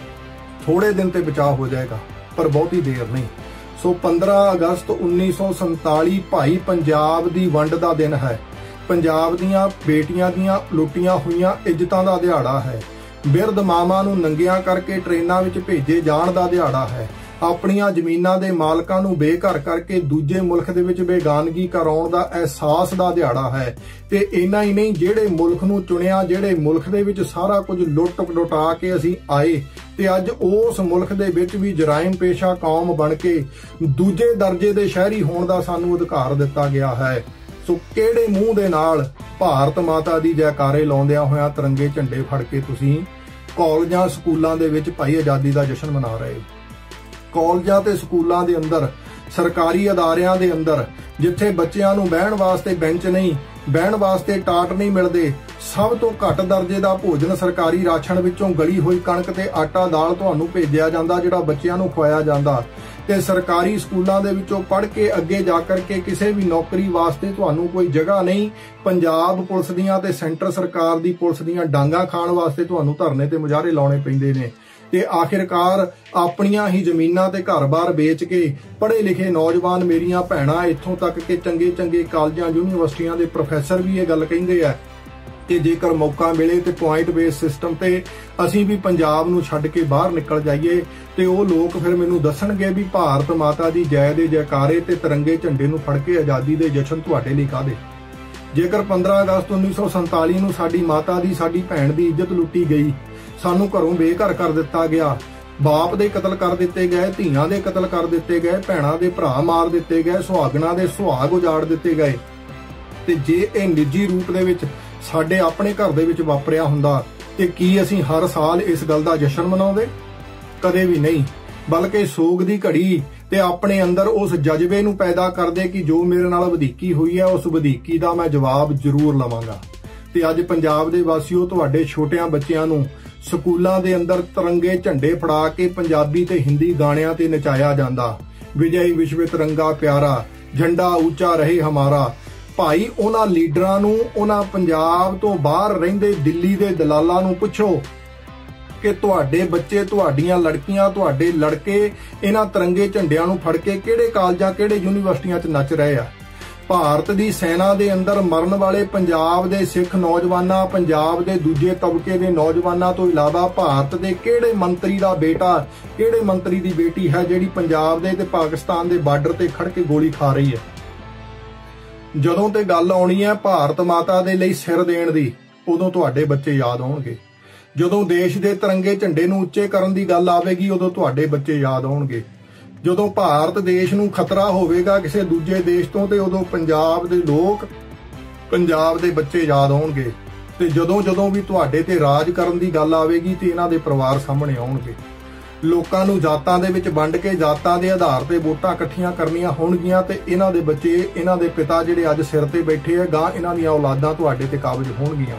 A: ਥੋੜੇ ਦਿਨ ਤੇ ਬਚਾਅ ਹੋ ਜਾਏਗਾ ਪਰ ਬਹੁਤੀ ਦੇਰ ਨਹੀਂ। ਸੋ ਪੰਦਰਾਂ ਅਗਸਤ ਉੱਨੀ ਸੌ ਸੰਤਾਲੀ ਭਾਈ ਪੰਜਾਬ ਦੀ ਵੰਡ ਦਾ ਦਿਨ ਹੈ। ਪੰਜਾਬ ਦੀਆਂ ਬੇਟੀਆਂ ਦੀਆਂ ਲੁੱਟੀਆਂ ਹੋਈਆਂ ਇੱਜ਼ਤਾਂ ਦਾ ਦਿਹਾੜਾ ਹੈ। ਬਿਰਧ ਮਾਵਾਂ ਨੂੰ ਨੰਗਿਆਂ ਕਰਕੇ ਟ੍ਰੇਨਾਂ ਵਿੱਚ ਭੇਜੇ ਜਾਣ ਦਾ ਦਿਹਾੜਾ ਹੈ। ਆਪਣੀਆਂ ਜ਼ਮੀਨਾਂ ਦੇ ਮਾਲਕਾਂ ਨੂੰ ਬੇਘਰ ਕਰਕੇ ਦੂਜੇ ਮੁਲਕ ਦੇ ਵਿੱਚ ਬੇਗਾਨਗੀ ਕਰਾਉਣ ਦਾ ਅਹਿਸਾਸ ਦਾ ਦਿਹਾੜਾ ਹੈ। ਤੇ ਇੰਨਾ ਹੀ ਨਹੀਂ, ਜਿਹੜੇ ਮੁਲਕ ਨੂੰ ਚੁਣਿਆ, ਜਿਹੜੇ ਮੁਲਕ ਦੇ ਵਿੱਚ ਸਾਰਾ ਕੁਝ ਲੁੱਟ ਲੁਟਾ ਕੇ ਅਸੀਂ ਆਏ, ਤੇ ਅੱਜ ਉਸ ਮੁਲਕ ਦੇ ਵਿੱਚ ਵੀ ਜਰਾਇਮ ਪੇਸ਼ਾ ਕੌਮ ਬਣ ਕੇ ਦੂਜੇ ਦਰਜੇ ਦੇ ਸ਼ਹਿਰੀ ਹੋਣ ਦਾ ਸਾਨੂੰ ਅਧਿਕਾਰ ਦਿੱਤਾ ਗਿਆ ਹੈ। ਸੋ ਕਿਹੜੇ ਮੂੰਹ ਦੇ ਨਾਲ ਭਾਰਤ ਮਾਤਾ ਦੀ ਜੈਕਾਰੇ ਲਾਉਂਦਿਆਂ ਹੋਇਆਂ ਤਿਰੰਗੇ ਝੰਡੇ ਫੜ ਕੇ ਤੁਸੀਂ ਕਾਲਜਾਂ ਸਕੂਲਾਂ ਦੇ ਵਿੱਚ ਭਾਈ ਆਜ਼ਾਦੀ ਦਾ ਜਸ਼ਨ ਮਨਾ ਰਹੇ ਹੋ? ਕਾਲਜਾਂ ਤੇ ਸਕੂਲਾਂ ਦੇ ਅੰਦਰ, ਸਰਕਾਰੀ ਅਦਾਰਿਆਂ ਦੇ ਅੰਦਰ, ਜਿੱਥੇ ਬੱਚਿਆਂ ਨੂੰ ਬਹਿਣ ਵਾਸਤੇ ਬੈਂਚ ਨਹੀਂ, ਬਹਿਣ ਵਾਸਤੇ ਟਾਟ ਨਹੀਂ ਮਿਲਦੇ, ਸਭ ਤੋਂ ਘੱਟ ਦਰਜੇ ਦਾ ਭੋਜਨ ਸਰਕਾਰੀ ਰਾਸ਼ਨ ਵਿੱਚੋਂ ਗਲੀ ਹੋਈ ਕਣਕ ਤੇ ਆਟਾ ਦਾਲ ਤੁਹਾਨੂੰ ਭੇਜਿਆ ਜਾਂਦਾ, ਜਿਹੜਾ ਬੱਚਿਆਂ ਨੂੰ ਖਵਾਇਆ ਜਾਂਦਾ, ਤੇ ਸਰਕਾਰੀ ਸਕੂਲਾਂ ਦੇ ਵਿੱਚੋਂ ਪੜ੍ਹ ਕੇ ਅੱਗੇ ਜਾ ਕਰਕੇ ਕਿਸੇ ਵੀ ਨੌਕਰੀ ਵਾਸਤੇ ਤੁਹਾਨੂੰ ਕੋਈ ਜਗ੍ਹਾ ਨਹੀਂ। ਪੰਜਾਬ ਪੁਲਿਸ ਦੀਆਂ ਤੇ ਸੈਂਟਰ ਸਰਕਾਰ ਦੀ ਪੁਲਿਸ ਦੀਆਂ ਡਾਂਗਾਂ ਖਾਣ ਵਾਸਤੇ ਤੁਹਾਨੂੰ ਧਰਨੇ ਤੇ ਮੁਜ਼ਾਹਰੇ ਲਾਉਣੇ ਪੈਂਦੇ ਨੇ, ਤੇ ਆਖਿਰਕਾਰ ਆਪਣੀਆਂ ਹੀ ਜ਼ਮੀਨਾਂ ਤੇ ਘਰ-ਬਾਰ ਵੇਚ ਕੇ ਪੜ੍ਹੇ ਲਿਖੇ ਨੌਜਵਾਨ ਮੇਰੀਆਂ ਭੈਣਾਂ ਇੱਥੋਂ ਤੱਕ ਕਿ ਚੰਗੇ ਚੰਗੇ ਕਾਲਜਾਂ ਯੂਨੀਵਰਸਿਟੀਆਂ ਦੇ ਪ੍ਰੋਫੈਸਰ ਵੀ ਇਹ ਗੱਲ ਕਹਿੰਦੇ ਆ ਕਿ ਜੇਕਰ ਮੌਕਾ ਮਿਲੇ ਤੇ ਪੁਆਇੰਟ ਬੇਸ ਸਿਸਟਮ ਤੇ ਅਸੀਂ ਵੀ ਪੰਜਾਬ ਨੂੰ ਛੱਡ ਕੇ ਬਾਹਰ ਨਿਕਲ ਜਾਈਏ, ਤੇ ਉਹ ਲੋਕ ਫਿਰ ਮੈਨੂੰ ਦੱਸਣਗੇ ਵੀ ਭਾਰਤ ਮਾਤਾ ਦੀ ਜੈ ਦੇ ਜੈਕਾਰੇ ਤੇ ਤਿਰੰਗੇ ਝੰਡੇ ਨੂੰ ਫੜ ਕੇ ਆਜ਼ਾਦੀ ਦੇ ਜਸ਼ਨ ਤੁਹਾਡੇ ਲਈ ਕਾਹਦੇ? ਜੇਕਰ ਪੰਦਰਾਂ ਅਗਸਤ ਉੱਨੀ ਸੌ ਸੰਤਾਲੀ ਨੂੰ ਸਾਡੀ ਮਾਤਾ ਦੀ, ਸਾਡੀ ਭੈਣ ਦੀ ਇੱਜ਼ਤ ਲੁੱਟੀ ਗਈ, ਸਾਨੂੰ ਘਰੋਂ ਬੇਘਰ ਕਰ ਦਿੱਤਾ ਗਿਆ, ਬਾਪ ਦੇ ਕਤਲ ਕਰ ਦਿੱਤੇ ਗਏ, ਧੀਆਂ ਦੇ ਕਤਲ ਕਰ ਦਿੱਤੇ ਗਏ, ਭੈਣਾਂ ਦੇ ਭਰਾ ਮਾਰ ਦਿੱਤੇ ਗਏ, ਸੁਹਾਗਣਾਂ ਦੇ ਸੁਹਾਗ ਉਜਾੜ ਦਿੱਤੇ ਗਏ, ਤੇ ਜੇ ਇਹ ਨਿੱਜੀ ਰੂਪ ਦੇ ਵਿੱਚ ਸਾਡੇ ਆਪਣੇ ਘਰ ਦੇ ਵਿੱਚ ਵਾਪਰਿਆ ਹੁੰਦਾ ਤੇ ਕੀ ਅਸੀਂ ਹਰ ਸਾਲ ਇਸ ਗੱਲ ਦਾ ਜਸ਼ਨ ਮਨਾਉਂਦੇ? ਕਦੇ ਵੀ ਨਹੀਂ। ਬਲਕਿ ਸੋਗ ਦੀ ਘੜੀ ਤੇ ਆਪਣੇ ਅੰਦਰ ਉਸ ਜਜ਼ਬੇ ਨੂੰ ਪੈਦਾ ਕਰਦੇ ਕਿ ਜੋ ਮੇਰੇ ਨਾਲ ਵਧੀਕੀ ਹੋਈ ਹੈ ਉਸ ਵਧੀਕੀ ਦਾ ਮੈਂ ਜਵਾਬ ਜ਼ਰੂਰ ਲਵਾਂਗਾ। ਤੇ ਅੱਜ ਪੰਜਾਬ ਦੇ ਵਾਸੀਓ, ਤੁਹਾਡੇ ਛੋਟਿਆਂ ਬੱਚਿਆਂ ਨੂੰ ਸਕੂਲਾਂ ਦੇ ਅੰਦਰ ਤਿਰੰਗੇ ਝੰਡੇ ਫੜਾ ਕੇ ਪੰਜਾਬੀ ਤੇ ਹਿੰਦੀ ਗਾਣਿਆਂ ਤੇ ਨਚਾਇਆ ਜਾਂਦਾ। ਵਿਜੈ ਵਿਸ਼ਵ ਤਿਰੰਗਾ ਪਿਆਰਾ, ਝੰਡਾ ਉੱਚਾ ਰਹੇ ਹਮਾਰਾ। ਭਾਈ ਉਹਨਾਂ ਲੀਡਰਾਂ ਨੂੰ, ਉਹਨਾਂ ਪੰਜਾਬ ਤੋਂ ਬਾਹਰ ਰਹਿੰਦੇ ਦਿੱਲੀ ਦੇ ਦਲਾਲਾਂ ਨੂੰ ਪੁੱਛੋ ਕਿ ਤੁਹਾਡੇ ਬੱਚੇ, ਤੁਹਾਡੀਆਂ ਲੜਕੀਆਂ, ਤੁਹਾਡੇ ਲੜਕੇ ਇਹਨਾਂ ਤਿਰੰਗੇ ਝੰਡਿਆਂ ਨੂੰ ਫੜ ਕੇ ਕਿਹੜੇ ਕਾਲਜਾਂ, ਕਿਹੜੇ ਯੂਨੀਵਰਸਿਟੀਆਂ 'ਚ ਨੱਚ ਰਹੇ ਆ? ਭਾਰਤ ਦੀ ਸੈਨਾ ਦੇ ਅੰਦਰ ਮਰਨ ਵਾਲੇ ਪੰਜਾਬ ਦੇ ਸਿੱਖ ਨੌਜਵਾਨਾਂ, ਪੰਜਾਬ ਦੇ ਦੂਜੇ ਤਬਕੇ ਦੇ ਨੌਜਵਾਨਾਂ ਤੋਂ ਇਲਾਵਾ ਭਾਰਤ ਦੇ ਕਿਹੜੇ ਮੰਤਰੀ ਦਾ ਬੇਟਾ, ਕਿਹੜੇ ਮੰਤਰੀ ਦੀ ਬੇਟੀ ਹੈ ਜਿਹੜੀ ਪੰਜਾਬ ਦੇ ਤੇ ਪਾਕਿਸਤਾਨ ਦੇ ਬਾਰਡਰ ਤੇ ਖੜ ਕੇ ਗੋਲੀ ਖਾ ਰਹੀ ਹੈ? ਜਦੋਂ ਤੇ ਗੱਲ ਆਉਣੀ ਹੈ ਭਾਰਤ ਮਾਤਾ ਦੇ ਲਈ ਸਿਰ ਦੇਣ ਦੀ, ਉਦੋਂ ਤੁਹਾਡੇ ਬੱਚੇ ਯਾਦ ਆਉਣਗੇ। ਜਦੋਂ ਦੇਸ਼ ਦੇ ਤਿਰੰਗੇ ਝੰਡੇ ਨੂੰ ਉੱਚੇ ਕਰਨ ਦੀ ਗੱਲ ਆਵੇਗੀ, ਉਦੋਂ ਤੁਹਾਡੇ ਬੱਚੇ ਯਾਦ ਆਉਣਗੇ। ਜਦੋਂ ਭਾਰਤ ਦੇਸ਼ ਨੂੰ ਖਤਰਾ ਹੋਵੇਗਾ ਕਿਸੇ ਦੂਜੇ ਦੇਸ਼ ਤੋਂ, ਤੇ ਉਦੋਂ ਪੰਜਾਬ ਦੇ ਲੋਕ, ਪੰਜਾਬ ਦੇ ਬੱਚੇ ਯਾਦ ਆਉਣਗੇ। ਤੇ ਜਦੋਂ ਜਦੋਂ ਵੀ ਤੁਹਾਡੇ ਤੇ ਰਾਜ ਕਰਨ ਦੀ ਗੱਲ ਆਵੇਗੀ ਤੇ ਇਹਨਾਂ ਦੇ ਪਰਿਵਾਰ ਸਾਹਮਣੇ ਆਉਣਗੇ। ਲੋਕਾਂ ਨੂੰ ਜਾਤਾਂ ਦੇ ਵਿੱਚ ਵੰਡ ਕੇ ਜਾਤਾਂ ਦੇ ਆਧਾਰ ਤੇ ਵੋਟਾਂ ਇਕੱਠੀਆਂ ਕਰਨੀਆਂ ਹੋਣਗੀਆਂ ਤੇ ਇਹਨਾਂ ਦੇ ਬੱਚੇ, ਇਹਨਾਂ ਦੇ ਪਿਤਾ ਜਿਹੜੇ ਅੱਜ ਸਿਰ ਤੇ ਬੈਠੇ ਆ, ਗਾਂ ਇਹਨਾਂ ਦੀਆਂ ਔਲਾਦਾਂ ਤੁਹਾਡੇ ਤੇ ਕਾਬਜ ਹੋਣਗੀਆਂ।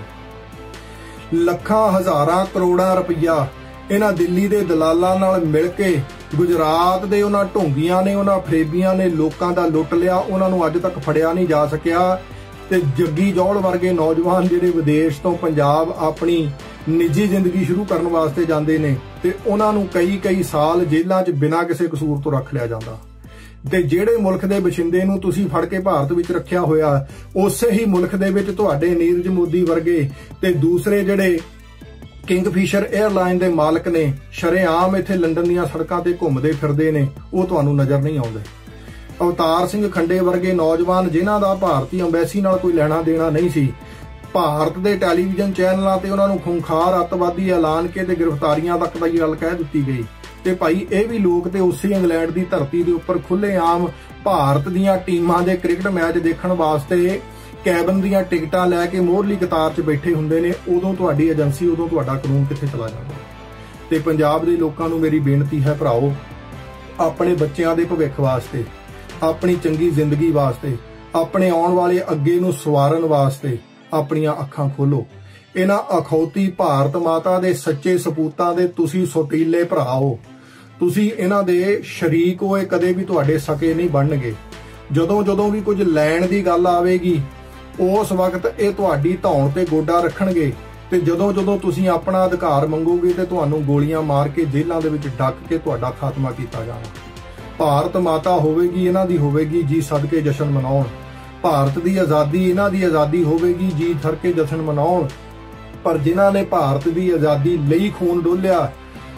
A: ਲੱਖਾਂ ਹਜ਼ਾਰਾਂ ਕਰੋੜਾਂ ਰੁਪਈਆ ਇਹਨਾਂ ਦਿੱਲੀ ਦੇ ਦਲਾਲਾਂ ਨਾਲ ਮਿਲ ਕੇ ਗੁਜਰਾਤ ਦੇ ਉਹਨਾਂ ਢੋਂਗੀਆਂ ਨੇ, ਉਹਨਾਂ ਫਰੇਬੀਆਂ ਨੇ ਲੋਕਾਂ ਦਾ ਲੁੱਟ ਲਿਆ। ਉਹਨਾਂ ਨੂੰ ਅੱਜ ਤੱਕ ਫੜਿਆ ਨਹੀਂ ਜਾ ਸਕਿਆ। ਤੇ ਜੱਗੀ ਜੌਹਲ ਵਰਗੇ ਨੌਜਵਾਨ ਜਿਹੜੇ ਵਿਦੇਸ਼ ਤੋਂ ਪੰਜਾਬ ਆਪਣੀ ਨਿੱਜੀ ਜ਼ਿੰਦਗੀ ਸ਼ੁਰੂ ਕਰਨ ਵਾਸਤੇ ਜਾਂਦੇ ਨੇ ਤੇ ਉਹਨਾਂ ਨੂੰ ਕਈ ਕਈ ਸਾਲ ਜੇਲ੍ਹਾਂ 'ਚ ਬਿਨਾਂ ਕਿਸੇ ਕਸੂਰ ਤੋਂ ਰੱਖ ਲਿਆ ਜਾਂਦਾ। ਤੇ ਜਿਹੜੇ ਮੁਲਕ ਦੇ ਬਸ਼ਿੰਦੇ ਨੂੰ ਤੁਸੀਂ ਫੜ ਕੇ ਭਾਰਤ ਵਿੱਚ ਰੱਖਿਆ ਹੋਇਆ, ਉਸੇ ਹੀ ਮੁਲਕ ਦੇ ਵਿੱਚ ਤੁਹਾਡੇ ਨੀਰਜ ਮੋਦੀ ਵਰਗੇ ਤੇ ਦੂਸਰੇ ਜਿਹੜੇ ਕਿੰਗਫਿਸ਼ਰ 에ਅਰਲਾਈਨ ਦੇ ਮਾਲਕ ਨੇ ਸ਼ਰੇਆਮ ਇੱਥੇ ਲੰਡਨ ਦੀਆਂ ਸੜਕਾਂ ਤੇ ਘੁੰਮਦੇ ਫਿਰਦੇ ਨੇ, ਉਹ ਤੁਹਾਨੂੰ ਨਜ਼ਰ ਨਹੀਂ ਆਉਂਦੇ। ਅਵਤਾਰ ਸਿੰਘ ਖੰਡੇ ਵਰਗੇ ਨੌਜਵਾਨ ਜਿਨ੍ਹਾਂ ਦਾ ਭਾਰਤੀ ਅੰਬੈਸੀ ਨਾਲ ਕੋਈ ਲੈਣਾ ਦੇਣਾ ਨਹੀਂ ਸੀ, ਭਾਰਤ ਦੇ ਟੈਲੀਵਿਜ਼ਨ ਚੈਨਲਾਂ ਤੇ ਉਹਨਾਂ ਨੂੰ ਖੂੰਖਾਰ ਅੱਤਵਾਦੀ ਐਲਾਨ ਕੇ ਤੇ ਗ੍ਰਿਫਤਾਰੀਆਂ ਤੱਕ ਦੀ ਗੱਲ ਕਹਿ ਦਿੱਤੀ ਗਈ। ਤੇ ਭਾਈ ਇਹ ਵੀ ਲੋਕ ਤੇ ਉਸੇ ਇੰਗਲੈਂਡ ਦੀ ਧਰਤੀ ਦੇ ਉੱਪਰ ਖੁੱਲ੍ਹੇਆਮ ਭਾਰਤ ਦੀਆਂ ਟੀਮਾਂ ਦੇ ਕ੍ਰਿਕਟ ਮੈਚ ਦੇਖਣ ਵਾਸਤੇ ਕੈਬਨ ਦੀਆਂ ਟਿਕਟਾਂ ਲੈ ਕੇ ਮੋਹਰਲੀ ਕਤਾਰ 'ਚ ਬੈਠੇ ਹੁੰਦੇ ਨੇ। ਉਦੋਂ ਤੁਹਾਡੀ ਏਜੰਸੀ, ਉਦੋਂ ਤੁਹਾਡਾ ਕਾਨੂੰਨ ਕਿੱਥੇ ਚਲਾ ਜਾਂਦਾ? ਤੇ ਪੰਜਾਬ ਦੇ ਲੋਕਾਂ ਨੂੰ ਮੇਰੀ ਬੇਨਤੀ ਹੈ ਭਰਾਓ, ਆਪਣੇ ਬੱਚਿਆਂ ਦੇ ਭਵਿੱਖ ਵਾਸਤੇ, ਆਪਣੀ ਚੰਗੀ ਜ਼ਿੰਦਗੀ ਵਾਸਤੇ, ਆਪਣੇ ਆਉਣ ਵਾਲੇ ਅੱਗੇ ਨੂੰ ਸਵਾਰਨ ਵਾਸਤੇ ਆਪਣੀਆਂ ਅੱਖਾਂ ਖੋਲੋ। ਇਹਨਾਂ ਅਖੌਤੀ ਭਾਰਤ ਮਾਤਾ ਦੇ ਸੱਚੇ ਸਪੂਤਾਂ ਦੇ ਤੁਸੀਂ ਸੋਤੀਲੇ ਭਰਾ ਹੋ, ਤੁਸੀਂ ਇਹਨਾਂ ਦੇ ਸ਼ਰੀਕ ਹੋਏ, ਕਦੇ ਵੀ ਤੁਹਾਡੇ ਸਕੇ ਨਹੀਂ ਬਣਨਗੇ। ਜਦੋਂ ਜਦੋਂ ਵੀ ਕੁਝ ਲੈਣ ਦੀ ਗੱਲ ਆਵੇਗੀ, ਉਸ ਵਕਤ ਇਹ ਤੁਹਾਡੀ ਧੌਣ ਤੇ ਗੋਡਾ ਰੱਖਣਗੇ। ਤੇ ਜਦੋਂ ਜਦੋਂ ਤੁਸੀਂ ਆਪਣਾ ਅਧਿਕਾਰ ਮੰਗੋਗੇ ਤੇ ਤੁਹਾਨੂੰ ਗੋਲੀਆਂ ਮਾਰ ਕੇ ਜੇਲ੍ਹਾਂ ਦੇ ਵਿੱਚ ਡੱਕ ਕੇ ਤੁਹਾਡਾ ਖਾਤਮਾ ਕੀਤਾ ਜਾਣਾ। ਭਾਰਤ ਮਾਤਾ ਹੋਵੇਗੀ, ਇਹਨਾਂ ਦੀ ਹੋਵੇਗੀ ਜੀ ਸਦਕੇ ਜਸ਼ਨ ਮਨਾਉਣ। ਭਾਰਤ ਦੀ ਆਜ਼ਾਦੀ, ਇਹਨਾਂ ਦੀ ਆਜ਼ਾਦੀ ਹੋਵੇਗੀ ਜੀ ਥਰਕੇ ਜਸ਼ਨ ਮਨਾਉਣ। ਪਰ ਜਿਨ੍ਹਾਂ ਨੇ ਭਾਰਤ ਦੀ ਆਜ਼ਾਦੀ ਲਈ ਖੂਨ ਡੋਲਿਆ,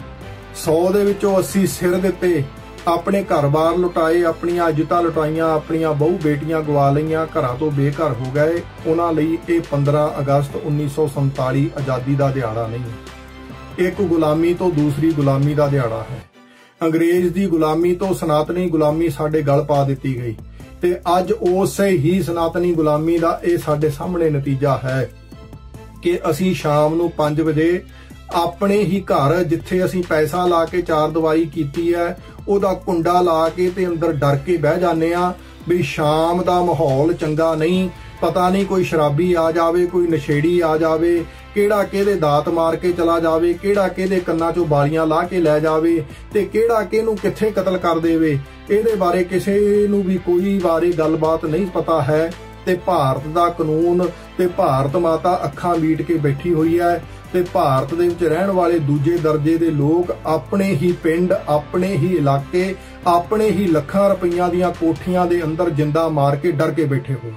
A: ਸੌ ਦੇ ਵਿੱਚੋਂ ਅੱਸੀ ਸਿਰ ਦਿੱਤੇ, ਆਪਣੇ ਘਰ-ਬਾਰ ਲੁਟਾਏ, ਆਪਣੀਆਂ ਇੱਜ਼ਤਾਂ ਲੁਟਾਈਆਂ, ਆਪਣੀਆਂ ਬਹੂ ਬੇਟੀਆਂ ਗਵਾ ਲਈਆਂ, ਘਰਾਂ ਤੋਂ ਬੇਘਰ ਹੋ ਗਏ, ਉਹਨਾਂ ਲਈ ਇਹ ਪੰਦਰਾਂ ਅਗਸਤ ਉੱਨੀ ਸੌ ਸੰਤਾਲੀ ਆਜ਼ਾਦੀ ਦਾ ਦਿਹਾੜਾ ਨਹੀਂ, ਇੱਕ ਗੁਲਾਮੀ ਤੋਂ ਦੂਸਰੀ ਗੁਲਾਮੀ ਦਾ ਦਿਹਾੜਾ ਹੈ। ਅੰਗਰੇਜ਼ ਦੀ ਗੁਲਾਮੀ ਤੋਂ ਸਨਾਤਨੀ ਗੁਲਾਮੀ ਸਾਡੇ ਗਲ ਪਾ ਦਿੱਤੀ ਗਈ ਤੇ ਅੱਜ ਉਸੇ ਹੀ ਸਨਾਤਨੀ ਗੁਲਾਮੀ ਦਾ ਇਹ ਸਾਡੇ ਸਾਹਮਣੇ ਨਤੀਜਾ ਹੈ ਕਿ ਅਸੀਂ ਸ਼ਾਮ ਨੂੰ ਪੰਜ ਵਜੇ ਆਪਣੇ ਹੀ ਘਰ, ਜਿੱਥੇ ਅਸੀਂ ਪੈਸਾ ਲਾ ਕੇ ਚਾਰ ਦਵਾਈ ਕੀਤੀ ਹੈ, ਉਹਦਾ ਕੁੰਡਾ ਲਾ ਕੇ ਤੇ ਅੰਦਰ ਡਰ ਕੇ ਬਹਿ ਜਾਂਦੇ ਆ ਵੀ ਸ਼ਾਮ ਦਾ ਮਾਹੌਲ ਚੰਗਾ ਨਹੀਂ, ਪਤਾ ਨਹੀਂ ਕੋਈ ਸ਼ਰਾਬੀ ਆ ਜਾਵੇ, ਕੋਈ ਨਸ਼ੇੜੀ ਆ ਜਾਵੇ, ਕਿਹੜਾ ਕਿਹਦੇ ਦਾਤ ਮਾਰ ਕੇ ਚਲਾ ਜਾਵੇ, ਕਿਹੜਾ ਕਿਹਦੇ ਕੰਨਾਂ 'ਚੋਂ ਬਾਲੀਆਂ ਲਾ ਕੇ ਲੈ ਜਾਵੇ ਤੇ ਕਿਹੜਾ ਕਿਹਨੂੰ ਕਿੱਥੇ ਕਤਲ ਕਰ ਦੇਵੇ। ਇਹਦੇ ਬਾਰੇ ਕਿਸੇ ਨੂੰ ਵੀ ਕੋਈ ਬਾਰੇ ਗੱਲਬਾਤ ਨਹੀਂ ਪਤਾ ਹੈ। ਤੇ ਭਾਰਤ ਦਾ ਕਾਨੂੰਨ ਤੇ ਭਾਰਤ ਮਾਤਾ ਅੱਖਾਂ ਮੀਟ ਕੇ ਬੈਠੀ ਹੋਈ ਹੈ ਤੇ ਭਾਰਤ ਦੇ ਵਿੱਚ ਰਹਿਣ ਵਾਲੇ ਦੂਜੇ ਦਰਜੇ ਦੇ ਲੋਕ ਆਪਣੇ ਹੀ ਪਿੰਡ, ਆਪਣੇ ਹੀ ਇਲਾਕੇ, ਆਪਣੇ ਹੀ ਲੱਖਾਂ ਰੁਪਈਆਂ ਦੀਆਂ ਕੋਠੀਆਂ ਦੇ ਅੰਦਰ ਜਿੰਦਾ ਮਾਰ ਕੇ ਡਰ ਕੇ ਬੈਠੇ ਹੋਏ।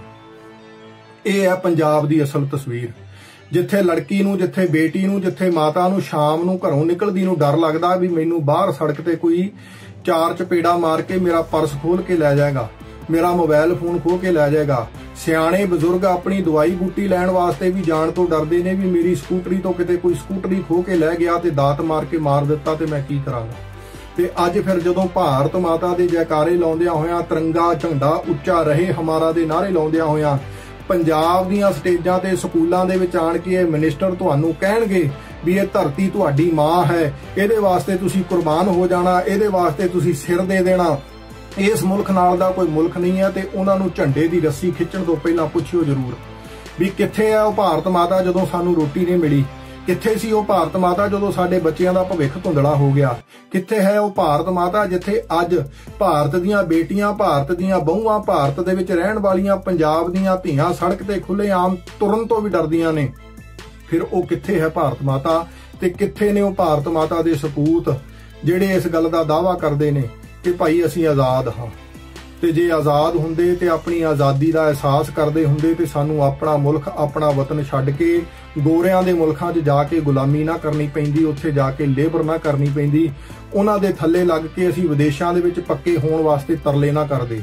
A: ਇਹ ਹੈ ਪੰਜਾਬ ਦੀ ਅਸਲ ਤਸਵੀਰ, ਜਿੱਥੇ ਲੜਕੀ ਨੂੰ, ਜਿੱਥੇ ਬੇਟੀ ਨੂੰ, ਜਿੱਥੇ ਮਾਤਾ ਨੂੰ ਸ਼ਾਮ ਨੂੰ ਘਰੋਂ ਨਿਕਲਦੀ ਨੂੰ ਡਰ ਲੱਗਦਾ ਵੀ ਮੈਨੂੰ ਬਾਹਰ ਸੜਕ ਤੇ ਕੋਈ ਚਾਰ ਚਪੇੜਾ ਮਾਰ ਕੇ ਮੇਰਾ ਪਰਸ ਖੋਲ ਕੇ ਲੈ ਜਾਏਗਾ, ਮੇਰਾ ਮੋਬਾਈਲ ਫੋਨ ਖੋਹ ਕੇ ਲੈ ਜਾਏਗਾ। ਸਿਆਣੇ ਬਜ਼ੁਰਗ ਆਪਣੀ ਦਵਾਈ ਬੂਟੀ ਲੈਣ ਵਾਸਤੇ ਵੀ ਜਾਣ ਤੋਂ ਡਰਦੇ ਨੇ ਵੀ ਮੇਰੀ ਸਕੂਟਰੀ ਤੋਂ ਕਿਤੇ ਕੋਈ ਸਕੂਟਰੀ ਖੋਹ ਕੇ ਲੈ ਗਿਆ ਤੇ ਦਾਤ ਮਾਰ ਕੇ ਮਾਰ ਦਿੱਤਾ ਤੇ ਮੈਂ ਕੀ ਕਰਾਂਗਾ। ਤੇ ਅੱਜ ਫਿਰ ਜਦੋਂ ਭਾਰਤ ਮਾਤਾ ਦੇ ਜੈਕਾਰੇ ਲਾਉਂਦਿਆਂ ਹੋਇਆਂ, ਤਿਰੰਗਾ ਝੰਡਾ ਉੱਚਾ ਰਹੇ ਹਮਾਰਾ ਦੇ ਨਾਅਰੇ ਲਾਉਂਦਿਆਂ ਹੋਇਆਂ, ਪੰਜਾਬ ਦੀਆਂ ਸਟੇਜਾਂ ਤੇ ਸਕੂਲਾਂ ਦੇ ਵਿੱਚ ਆਣ ਕੇ ਇਹ ਮਿਨਿਸਟਰ ਤੁਹਾਨੂੰ ਕਹਿਣਗੇ ਵੀ ਇਹ ਧਰਤੀ ਤੁਹਾਡੀ ਮਾਂ ਹੈ, ਇਹਦੇ ਵਾਸਤੇ ਤੁਸੀਂ ਕੁਰਬਾਨ ਹੋ ਜਾਣਾ, ਇਹਦੇ ਵਾਸਤੇ ਤੁਸੀਂ ਸਿਰ ਦੇ ਦੇਣਾ, ਇਸ ਮੁਲਕ ਨਾਲ ਦਾ ਕੋਈ ਮੁਲਕ ਨਹੀਂ ਹੈ। ਤੇ ਉਹਨਾਂ ਨੂੰ ਝੰਡੇ ਦੀ ਰੱਸੀ ਖਿੱਚਣ ਤੋਂ ਪਹਿਲਾਂ ਪੁੱਛਿਓ ਜ਼ਰੂਰ ਵੀ ਕਿੱਥੇ ਆ ਉਹ ਭਾਰਤ ਮਾਤਾ ਜਦੋਂ ਸਾਨੂੰ ਰੋਟੀ ਨਹੀਂ ਮਿਲੀ, ਕਿੱਥੇ ਸੀ ਉਹ ਭਾਰਤ ਮਾਤਾ ਜਦੋਂ ਸਾਡੇ ਬੱਚਿਆਂ ਦਾ ਭਵਿੱਖ ਧੁੰਦਲਾ ਹੋ ਗਿਆ, ਕਿੱਥੇ ਹੈ ਉਹ ਭਾਰਤ ਮਾਤਾ ਜਿੱਥੇ ਅੱਜ ਭਾਰਤ ਦੀਆਂ ਬੇਟੀਆਂ, ਭਾਰਤ ਦੀਆਂ ਬਹੂਆਂ, ਭਾਰਤ ਦੇ ਵਿੱਚ ਰਹਿਣ ਵਾਲੀਆਂ ਪੰਜਾਬ ਦੀਆਂ ਧੀਆਂ ਸੜਕ ਤੇ ਖੁੱਲ੍ਹੇਆਮ ਤੁਰਨ ਤੋਂ ਵੀ ਡਰਦੀਆਂ ਨੇ। ਫਿਰ ਉਹ ਕਿੱਥੇ ਹੈ ਭਾਰਤ ਮਾਤਾ ਤੇ ਕਿੱਥੇ ਨੇ ਉਹ ਭਾਰਤ ਮਾਤਾ ਦੇ ਸਪੂਤ ਜਿਹੜੇ ਇਸ ਗੱਲ ਦਾ ਦਾਅਵਾ ਕਰਦੇ ਨੇ ਕਿ ਭਾਈ ਅਸੀਂ ਆਜ਼ਾਦ ਹਾਂ। ਤੇ ਜੇ ਆਜ਼ਾਦ ਹੁੰਦੇ ਤੇ ਆਪਣੀ ਆਜ਼ਾਦੀ ਦਾ ਅਹਿਸਾਸ ਕਰਦੇ ਹੁੰਦੇ ਤੇ ਸਾਨੂੰ ਆਪਣਾ ਮੁਲਕ ਆਪਣਾ ਵਤਨ ਛੱਡ ਕੇ ਗੋਰਿਆਂ ਦੇ ਮੁਲਕਾਂ 'ਚ ਜਾ ਕੇ ਗੁਲਾਮੀ ਨਾ ਕਰਨੀ ਪੈਂਦੀ, ਉੱਥੇ ਜਾ ਕੇ ਲੇਬਰ ਨਾ ਕਰਨੀ ਪੈਂਦੀ, ਉਹਨਾਂ ਦੇ ਥੱਲੇ ਲੱਗ ਕੇ ਅਸੀਂ ਵਿਦੇਸ਼ਾਂ ਦੇ ਵਿੱਚ ਪੱਕੇ ਹੋਣ ਵਾਸਤੇ ਤਰਲੇ ਨਾ ਕਰਦੇ।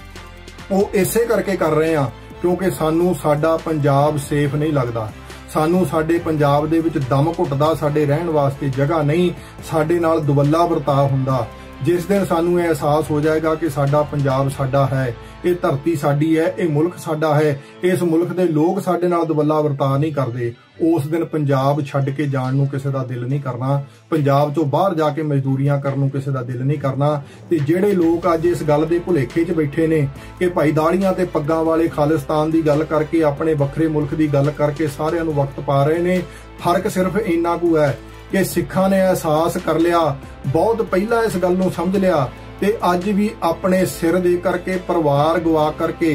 A: ਉਹ ਇਸੇ ਕਰਕੇ ਕਰ ਰਹੇ ਆ ਕਿਉਂਕਿ ਸਾਨੂੰ ਸਾਡਾ ਪੰਜਾਬ ਸੇਫ ਨਹੀਂ ਲੱਗਦਾ, ਸਾਨੂੰ ਸਾਡੇ ਪੰਜਾਬ ਦੇ ਵਿੱਚ ਦਮ ਘੁੱਟਦਾ, ਸਾਡੇ ਰਹਿਣ ਵਾਸਤੇ ਜਗ੍ਹਾ ਨਹੀਂ, ਸਾਡੇ ਨਾਲ ਦੁਵੱਲਾ ਵਰਤਾਅ ਹੁੰਦਾ। ਜਿਸ ਦਿਨ ਸਾਨੂੰ ਇਹ ਅਹਿਸਾਸ ਹੋ ਜਾਏਗਾ ਕਿ ਸਾਡਾ ਪੰਜਾਬ ਸਾਡਾ ਹੈ, ਇਹ ਧਰਤੀ ਸਾਡੀ ਹੈ, ਇਹ ਮੁਲਕ ਸਾਡਾ ਹੈ, ਇਸ ਮੁਲਕ ਦੇ ਲੋਕ ਸਾਡੇ ਨਾਲ ਦੁਵੱਲਾ ਵਰਤਾਅ ਨਹੀਂ ਕਰਦੇ, ਉਸ ਦਿਨ ਪੰਜਾਬ ਛੱਡ ਕੇ ਜਾਣ ਨੂੰ ਕਿਸੇ ਦਾ ਦਿਲ ਨਹੀਂ ਕਰਨਾ, ਪੰਜਾਬ ਤੋਂ ਬਾਹਰ ਜਾ ਕੇ ਮਜ਼ਦੂਰੀਆਂ ਕਰਨ ਨੂੰ ਕਿਸੇ ਦਾ ਦਿਲ ਨਹੀਂ ਕਰਨਾ। ਤੇ ਜਿਹੜੇ ਲੋਕ ਅੱਜ ਇਸ ਗੱਲ ਦੇ ਭੁਲੇਖੇ 'ਚ ਬੈਠੇ ਨੇ ਕਿ ਭਾਈ ਦਾੜੀਆਂ ਤੇ ਪੱਗਾਂ ਵਾਲੇ ਖਾਲਿਸਤਾਨ ਦੀ ਗੱਲ ਕਰਕੇ, ਆਪਣੇ ਵੱਖਰੇ ਮੁਲਕ ਦੀ ਗੱਲ ਕਰਕੇ ਸਾਰਿਆਂ ਨੂੰ ਵਕਤ ਪਾ ਰਹੇ ਨੇ, ਫਰਕ ਸਿਰਫ ਇੰਨਾ ਕੁ ਹੈ ਕਿ ਸਿੱਖਾਂ ਨੇ ਅਹਿਸਾਸ ਕਰ ਲਿਆ, ਬਹੁਤ ਪਹਿਲਾਂ ਇਸ ਗੱਲ ਨੂੰ ਸਮਝ ਲਿਆ ਤੇ ਅੱਜ ਵੀ ਆਪਣੇ ਸਿਰ ਦੇ ਕਰਕੇ, ਪਰਿਵਾਰ ਗਵਾ ਕਰਕੇ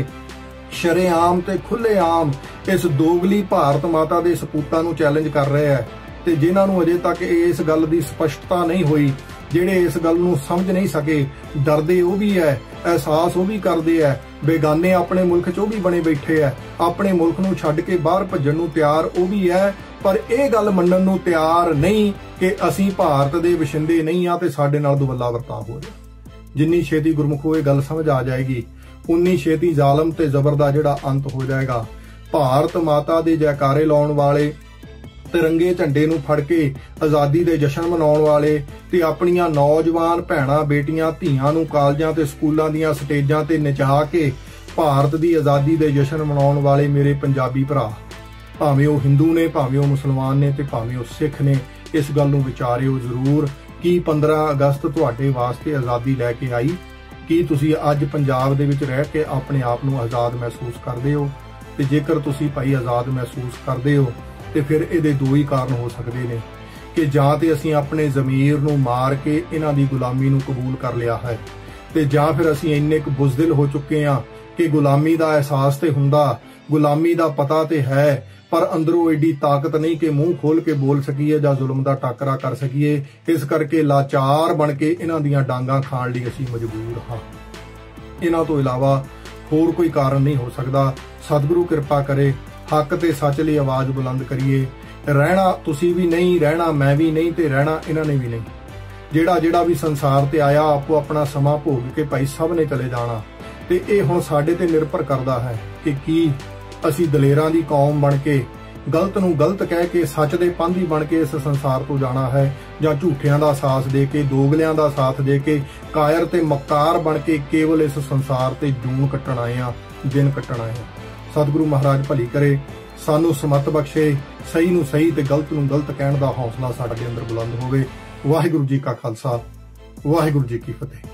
A: ਸ਼ਰੇਆਮ ਤੇ ਖੁੱਲ੍ਹੇਆਮ ਇਸ ਦੋਗਲੀ ਭਾਰਤ ਮਾਤਾ ਦੇ ਸਪੂਤਾਂ ਨੂੰ ਚੈਲੰਜ ਕਰ ਰਹੇ ਹੈ। ਤੇ ਜਿਨ੍ਹਾਂ ਨੂੰ ਅਜੇ ਤੱਕ ਇਸ ਗੱਲ ਦੀ ਸਪਸ਼ਟਤਾ ਨਹੀਂ ਹੋਈ, ਜਿਹੜੇ ਇਸ ਗੱਲ ਨੂੰ ਸਮਝ ਨਹੀਂ ਸਕੇ, ਡਰਦੇ ਉਹ ਵੀ ਹੈ, ਅਹਿਸਾਸ ਉਹ ਵੀ ਕਰਦੇ ਹੈ, ਬੇਗਾਨੇ ਆਪਣੇ ਮੁਲਕ 'ਚ ਉਹ ਵੀ ਬਣੇ ਬੈਠੇ ਹੈ, ਆਪਣੇ ਮੁਲਕ ਨੂੰ ਛੱਡ ਕੇ ਬਾਹਰ ਭੱਜਣ ਨੂੰ ਤਿਆਰ ਉਹ ਵੀ ਹੈ, ਪਰ ਇਹ ਗੱਲ ਮੰਨਣ ਨੂੰ ਤਿਆਰ ਨਹੀਂ ਕਿ ਅਸੀਂ ਭਾਰਤ ਦੇ ਵਸਿੰਦੇ ਨਹੀਂ ਆ ਤੇ ਸਾਡੇ ਨਾਲ ਦੁਵੱਲਾ ਵਰਤਾਅ ਹੋ ਰਿਹਾ। ਜਿੰਨੀ ਛੇਤੀ ਗੁਰਮੁਖੋ ਇਹ ਗੱਲ ਸਮਝ ਆ ਜਾਏਗੀ, ਉਨੀ ਛੇਤੀ ਜ਼ਾਲਮ ਤੇ ਜ਼ਬਰ ਦਾ ਜਿਹੜਾ ਅੰਤ ਹੋ ਜਾਏਗਾ। ਭਾਰਤ ਮਾਤਾ ਦੇ ਜੈਕਾਰੇ ਲਾਉਣ ਵਾਲੇ, ਤਿਰੰਗੇ ਝੰਡੇ ਨੂੰ ਫੜ ਕੇ ਆਜ਼ਾਦੀ ਦੇ ਜਸ਼ਨ ਮਨਾਉਣ ਵਾਲੇ ਤੇ ਆਪਣੀਆਂ ਨੌਜਵਾਨ ਭੈਣਾਂ, ਬੇਟੀਆਂ, ਧੀਆਂ ਨੂੰ ਕਾਲਜਾਂ ਤੇ ਸਕੂਲਾਂ ਦੀਆਂ ਸਟੇਜਾਂ ਤੇ ਨਚਾ ਕੇ ਭਾਰਤ ਦੀ ਆਜ਼ਾਦੀ ਦੇ ਜਸ਼ਨ ਮਨਾਉਣ ਵਾਲੇ ਮੇਰੇ ਪੰਜਾਬੀ ਭਰਾ, ਭਾਵੇਂ ਉਹ ਹਿੰਦੂ ਨੇ, ਭਾਵੇਂ ਉਹ ਮੁਸਲਮਾਨ ਨੇ ਤੇ ਭਾਵੇਂ ਉਹ ਸਿੱਖ ਨੇ, ਇਸ ਗੱਲ ਨੂੰ ਵਿਚਾਰਿਓ ਜ਼ਰੂਰ ਕਿ ਪੰਦਰਾਂ ਅਗਸਤ ਤੁਹਾਡੇ ਵਾਸਤੇ ਆਜ਼ਾਦੀ ਲੈ ਕੇ ਆਈ। ਕੀ ਤੁਸੀਂ ਅੱਜ ਪੰਜਾਬ ਦੇ ਵਿੱਚ ਰਹਿ ਕੇ ਆਪਣੇ ਆਪ ਨੂੰ ਆਜ਼ਾਦ ਮਹਿਸੂਸ ਕਰਦੇ ਹੋ? ਤੇ ਜੇਕਰ ਤੁਸੀਂ ਭਾਈ ਆਜ਼ਾਦ ਮਹਿਸੂਸ ਕਰਦੇ ਹੋ ਤੇ ਫਿਰ ਇਹਦੇ ਦੋ ਹੀ ਕਾਰਨ ਹੋ ਸਕਦੇ ਨੇ ਕਿ ਜਾਂ ਤੇ ਅਸੀਂ ਆਪਣੇ ਜ਼ਮੀਰ ਨੂੰ ਮਾਰ ਕੇ ਇਹਨਾਂ ਦੀ ਗੁਲਾਮੀ ਨੂੰ ਕਬੂਲ ਕਰ ਲਿਆ ਹੈ, ਤੇ ਜਾਂ ਫਿਰ ਅਸੀਂ ਇੰਨੇ ਕੁ ਬੁਜ਼ਦਿਲ ਹੋ ਚੁੱਕੇ ਹਾਂ ਕਿ ਗੁਲਾਮੀ ਦਾ ਅਹਿਸਾਸ ਤੇ ਹੁੰਦਾ, ਗੁਲਾਮੀ ਦਾ ਪਤਾ ਤੇ ਹੈ, ਪਰ ਅੰਦਰੋਂ ਏਡੀ ਤਾਕਤ ਨਹੀਂ ਕਿ ਮੂੰਹ ਖੋਲ ਕੇ ਬੋਲ ਸਕੀਏ ਜਾਂ ਜ਼ੁਲਮ ਦਾ ਟਾਕਰਾ ਕਰ ਸਕੀਏ। ਇਸ ਕਰਕੇ ਲਾਚਾਰ ਬਣ ਕੇ ਇਹਨਾਂ ਦੀਆਂ ਡਾਂਗਾਂ ਖਾਣ ਲਈ ਅਸੀਂ ਮਜਬੂਰ ਹਾਂ। ਇਹਨਾਂ ਤੋਂ ਇਲਾਵਾ ਹੋਰ ਕੋਈ ਕਾਰਨ ਨਹੀਂ ਹੋ ਸਕਦਾ। ਸਤਿਗੁਰੂ ਕਿਰਪਾ ਕਰੇ, ਹੱਕ ਤੇ ਸੱਚ ਲਈ ਆਵਾਜ਼ ਬੁਲੰਦ ਕਰੀਏ। ਰਹਿਣਾ ਤੁਸੀਂ ਵੀ ਨਹੀਂ, ਰਹਿਣਾ ਮੈਂ ਵੀ ਨਹੀਂ ਤੇ ਰਹਿਣਾ ਇਹਨਾਂ ਨੇ ਵੀ ਨਹੀਂ। ਜਿਹੜਾ ਜਿਹੜਾ ਵੀ ਸੰਸਾਰ ਤੇ ਆਇਆ ਆਪੋ ਆਪਣਾ ਸਮਾਂ ਭੋਗ ਕੇ ਭਾਈ ਸਭ ਨੇ ਚਲੇ ਜਾਣਾ, ਤੇ ਇਹ ਹੁਣ ਸਾਡੇ ਤੇ ਨਿਰਭਰ ਕਰਦਾ ਹੈ ਕਿ ਕੀ ਅਸੀਂ ਦਲੇਰਾਂ ਦੀ ਕੌਮ ਬਣ ਕੇ, ਗਲਤ ਨੂੰ ਗਲਤ ਕਹਿ ਕੇ ਸੱਚ ਦੇ ਪਾਂਧੀ ਬਣ ਕੇ ਇਸ ਸੰਸਾਰ ਤੋਂ ਜਾਣਾ ਹੈ, ਜਾਂ ਝੂਠਿਆਂ ਦਾ ਸਾਥ ਦੇ ਕੇ, ਦੋਗਲਿਆਂ ਦਾ ਸਾਥ ਦੇ ਕੇ, ਕਾਇਰ ਤੇ ਮੱਕਾਰ ਬਣ ਕੇ ਕੇਵਲ ਇਸ ਸੰਸਾਰ ਤੇ ਜੂਨ ਕੱਟਣ ਆਏ ਆ, ਦਿਨ ਕੱਟਣ ਆਏ ਆ। ਸਤਿਗੁਰੂ ਮਹਾਰਾਜ ਭਲੀ ਕਰੇ, ਸਾਨੂੰ ਸਮਤ ਬਖਸ਼ੇ, ਸਹੀ ਨੂੰ ਸਹੀ ਤੇ ਗਲਤ ਨੂੰ ਗਲਤ ਕਹਿਣ ਦਾ ਹੌਸਲਾ ਸਾਡੇ ਅੰਦਰ ਬੁਲੰਦ ਹੋਵੇ। ਵਾਹਿਗੁਰੂ ਜੀ ਕਾ ਖਾਲਸਾ, ਵਾਹਿਗੁਰੂ ਜੀ ਕੀ ਫਤਿਹ।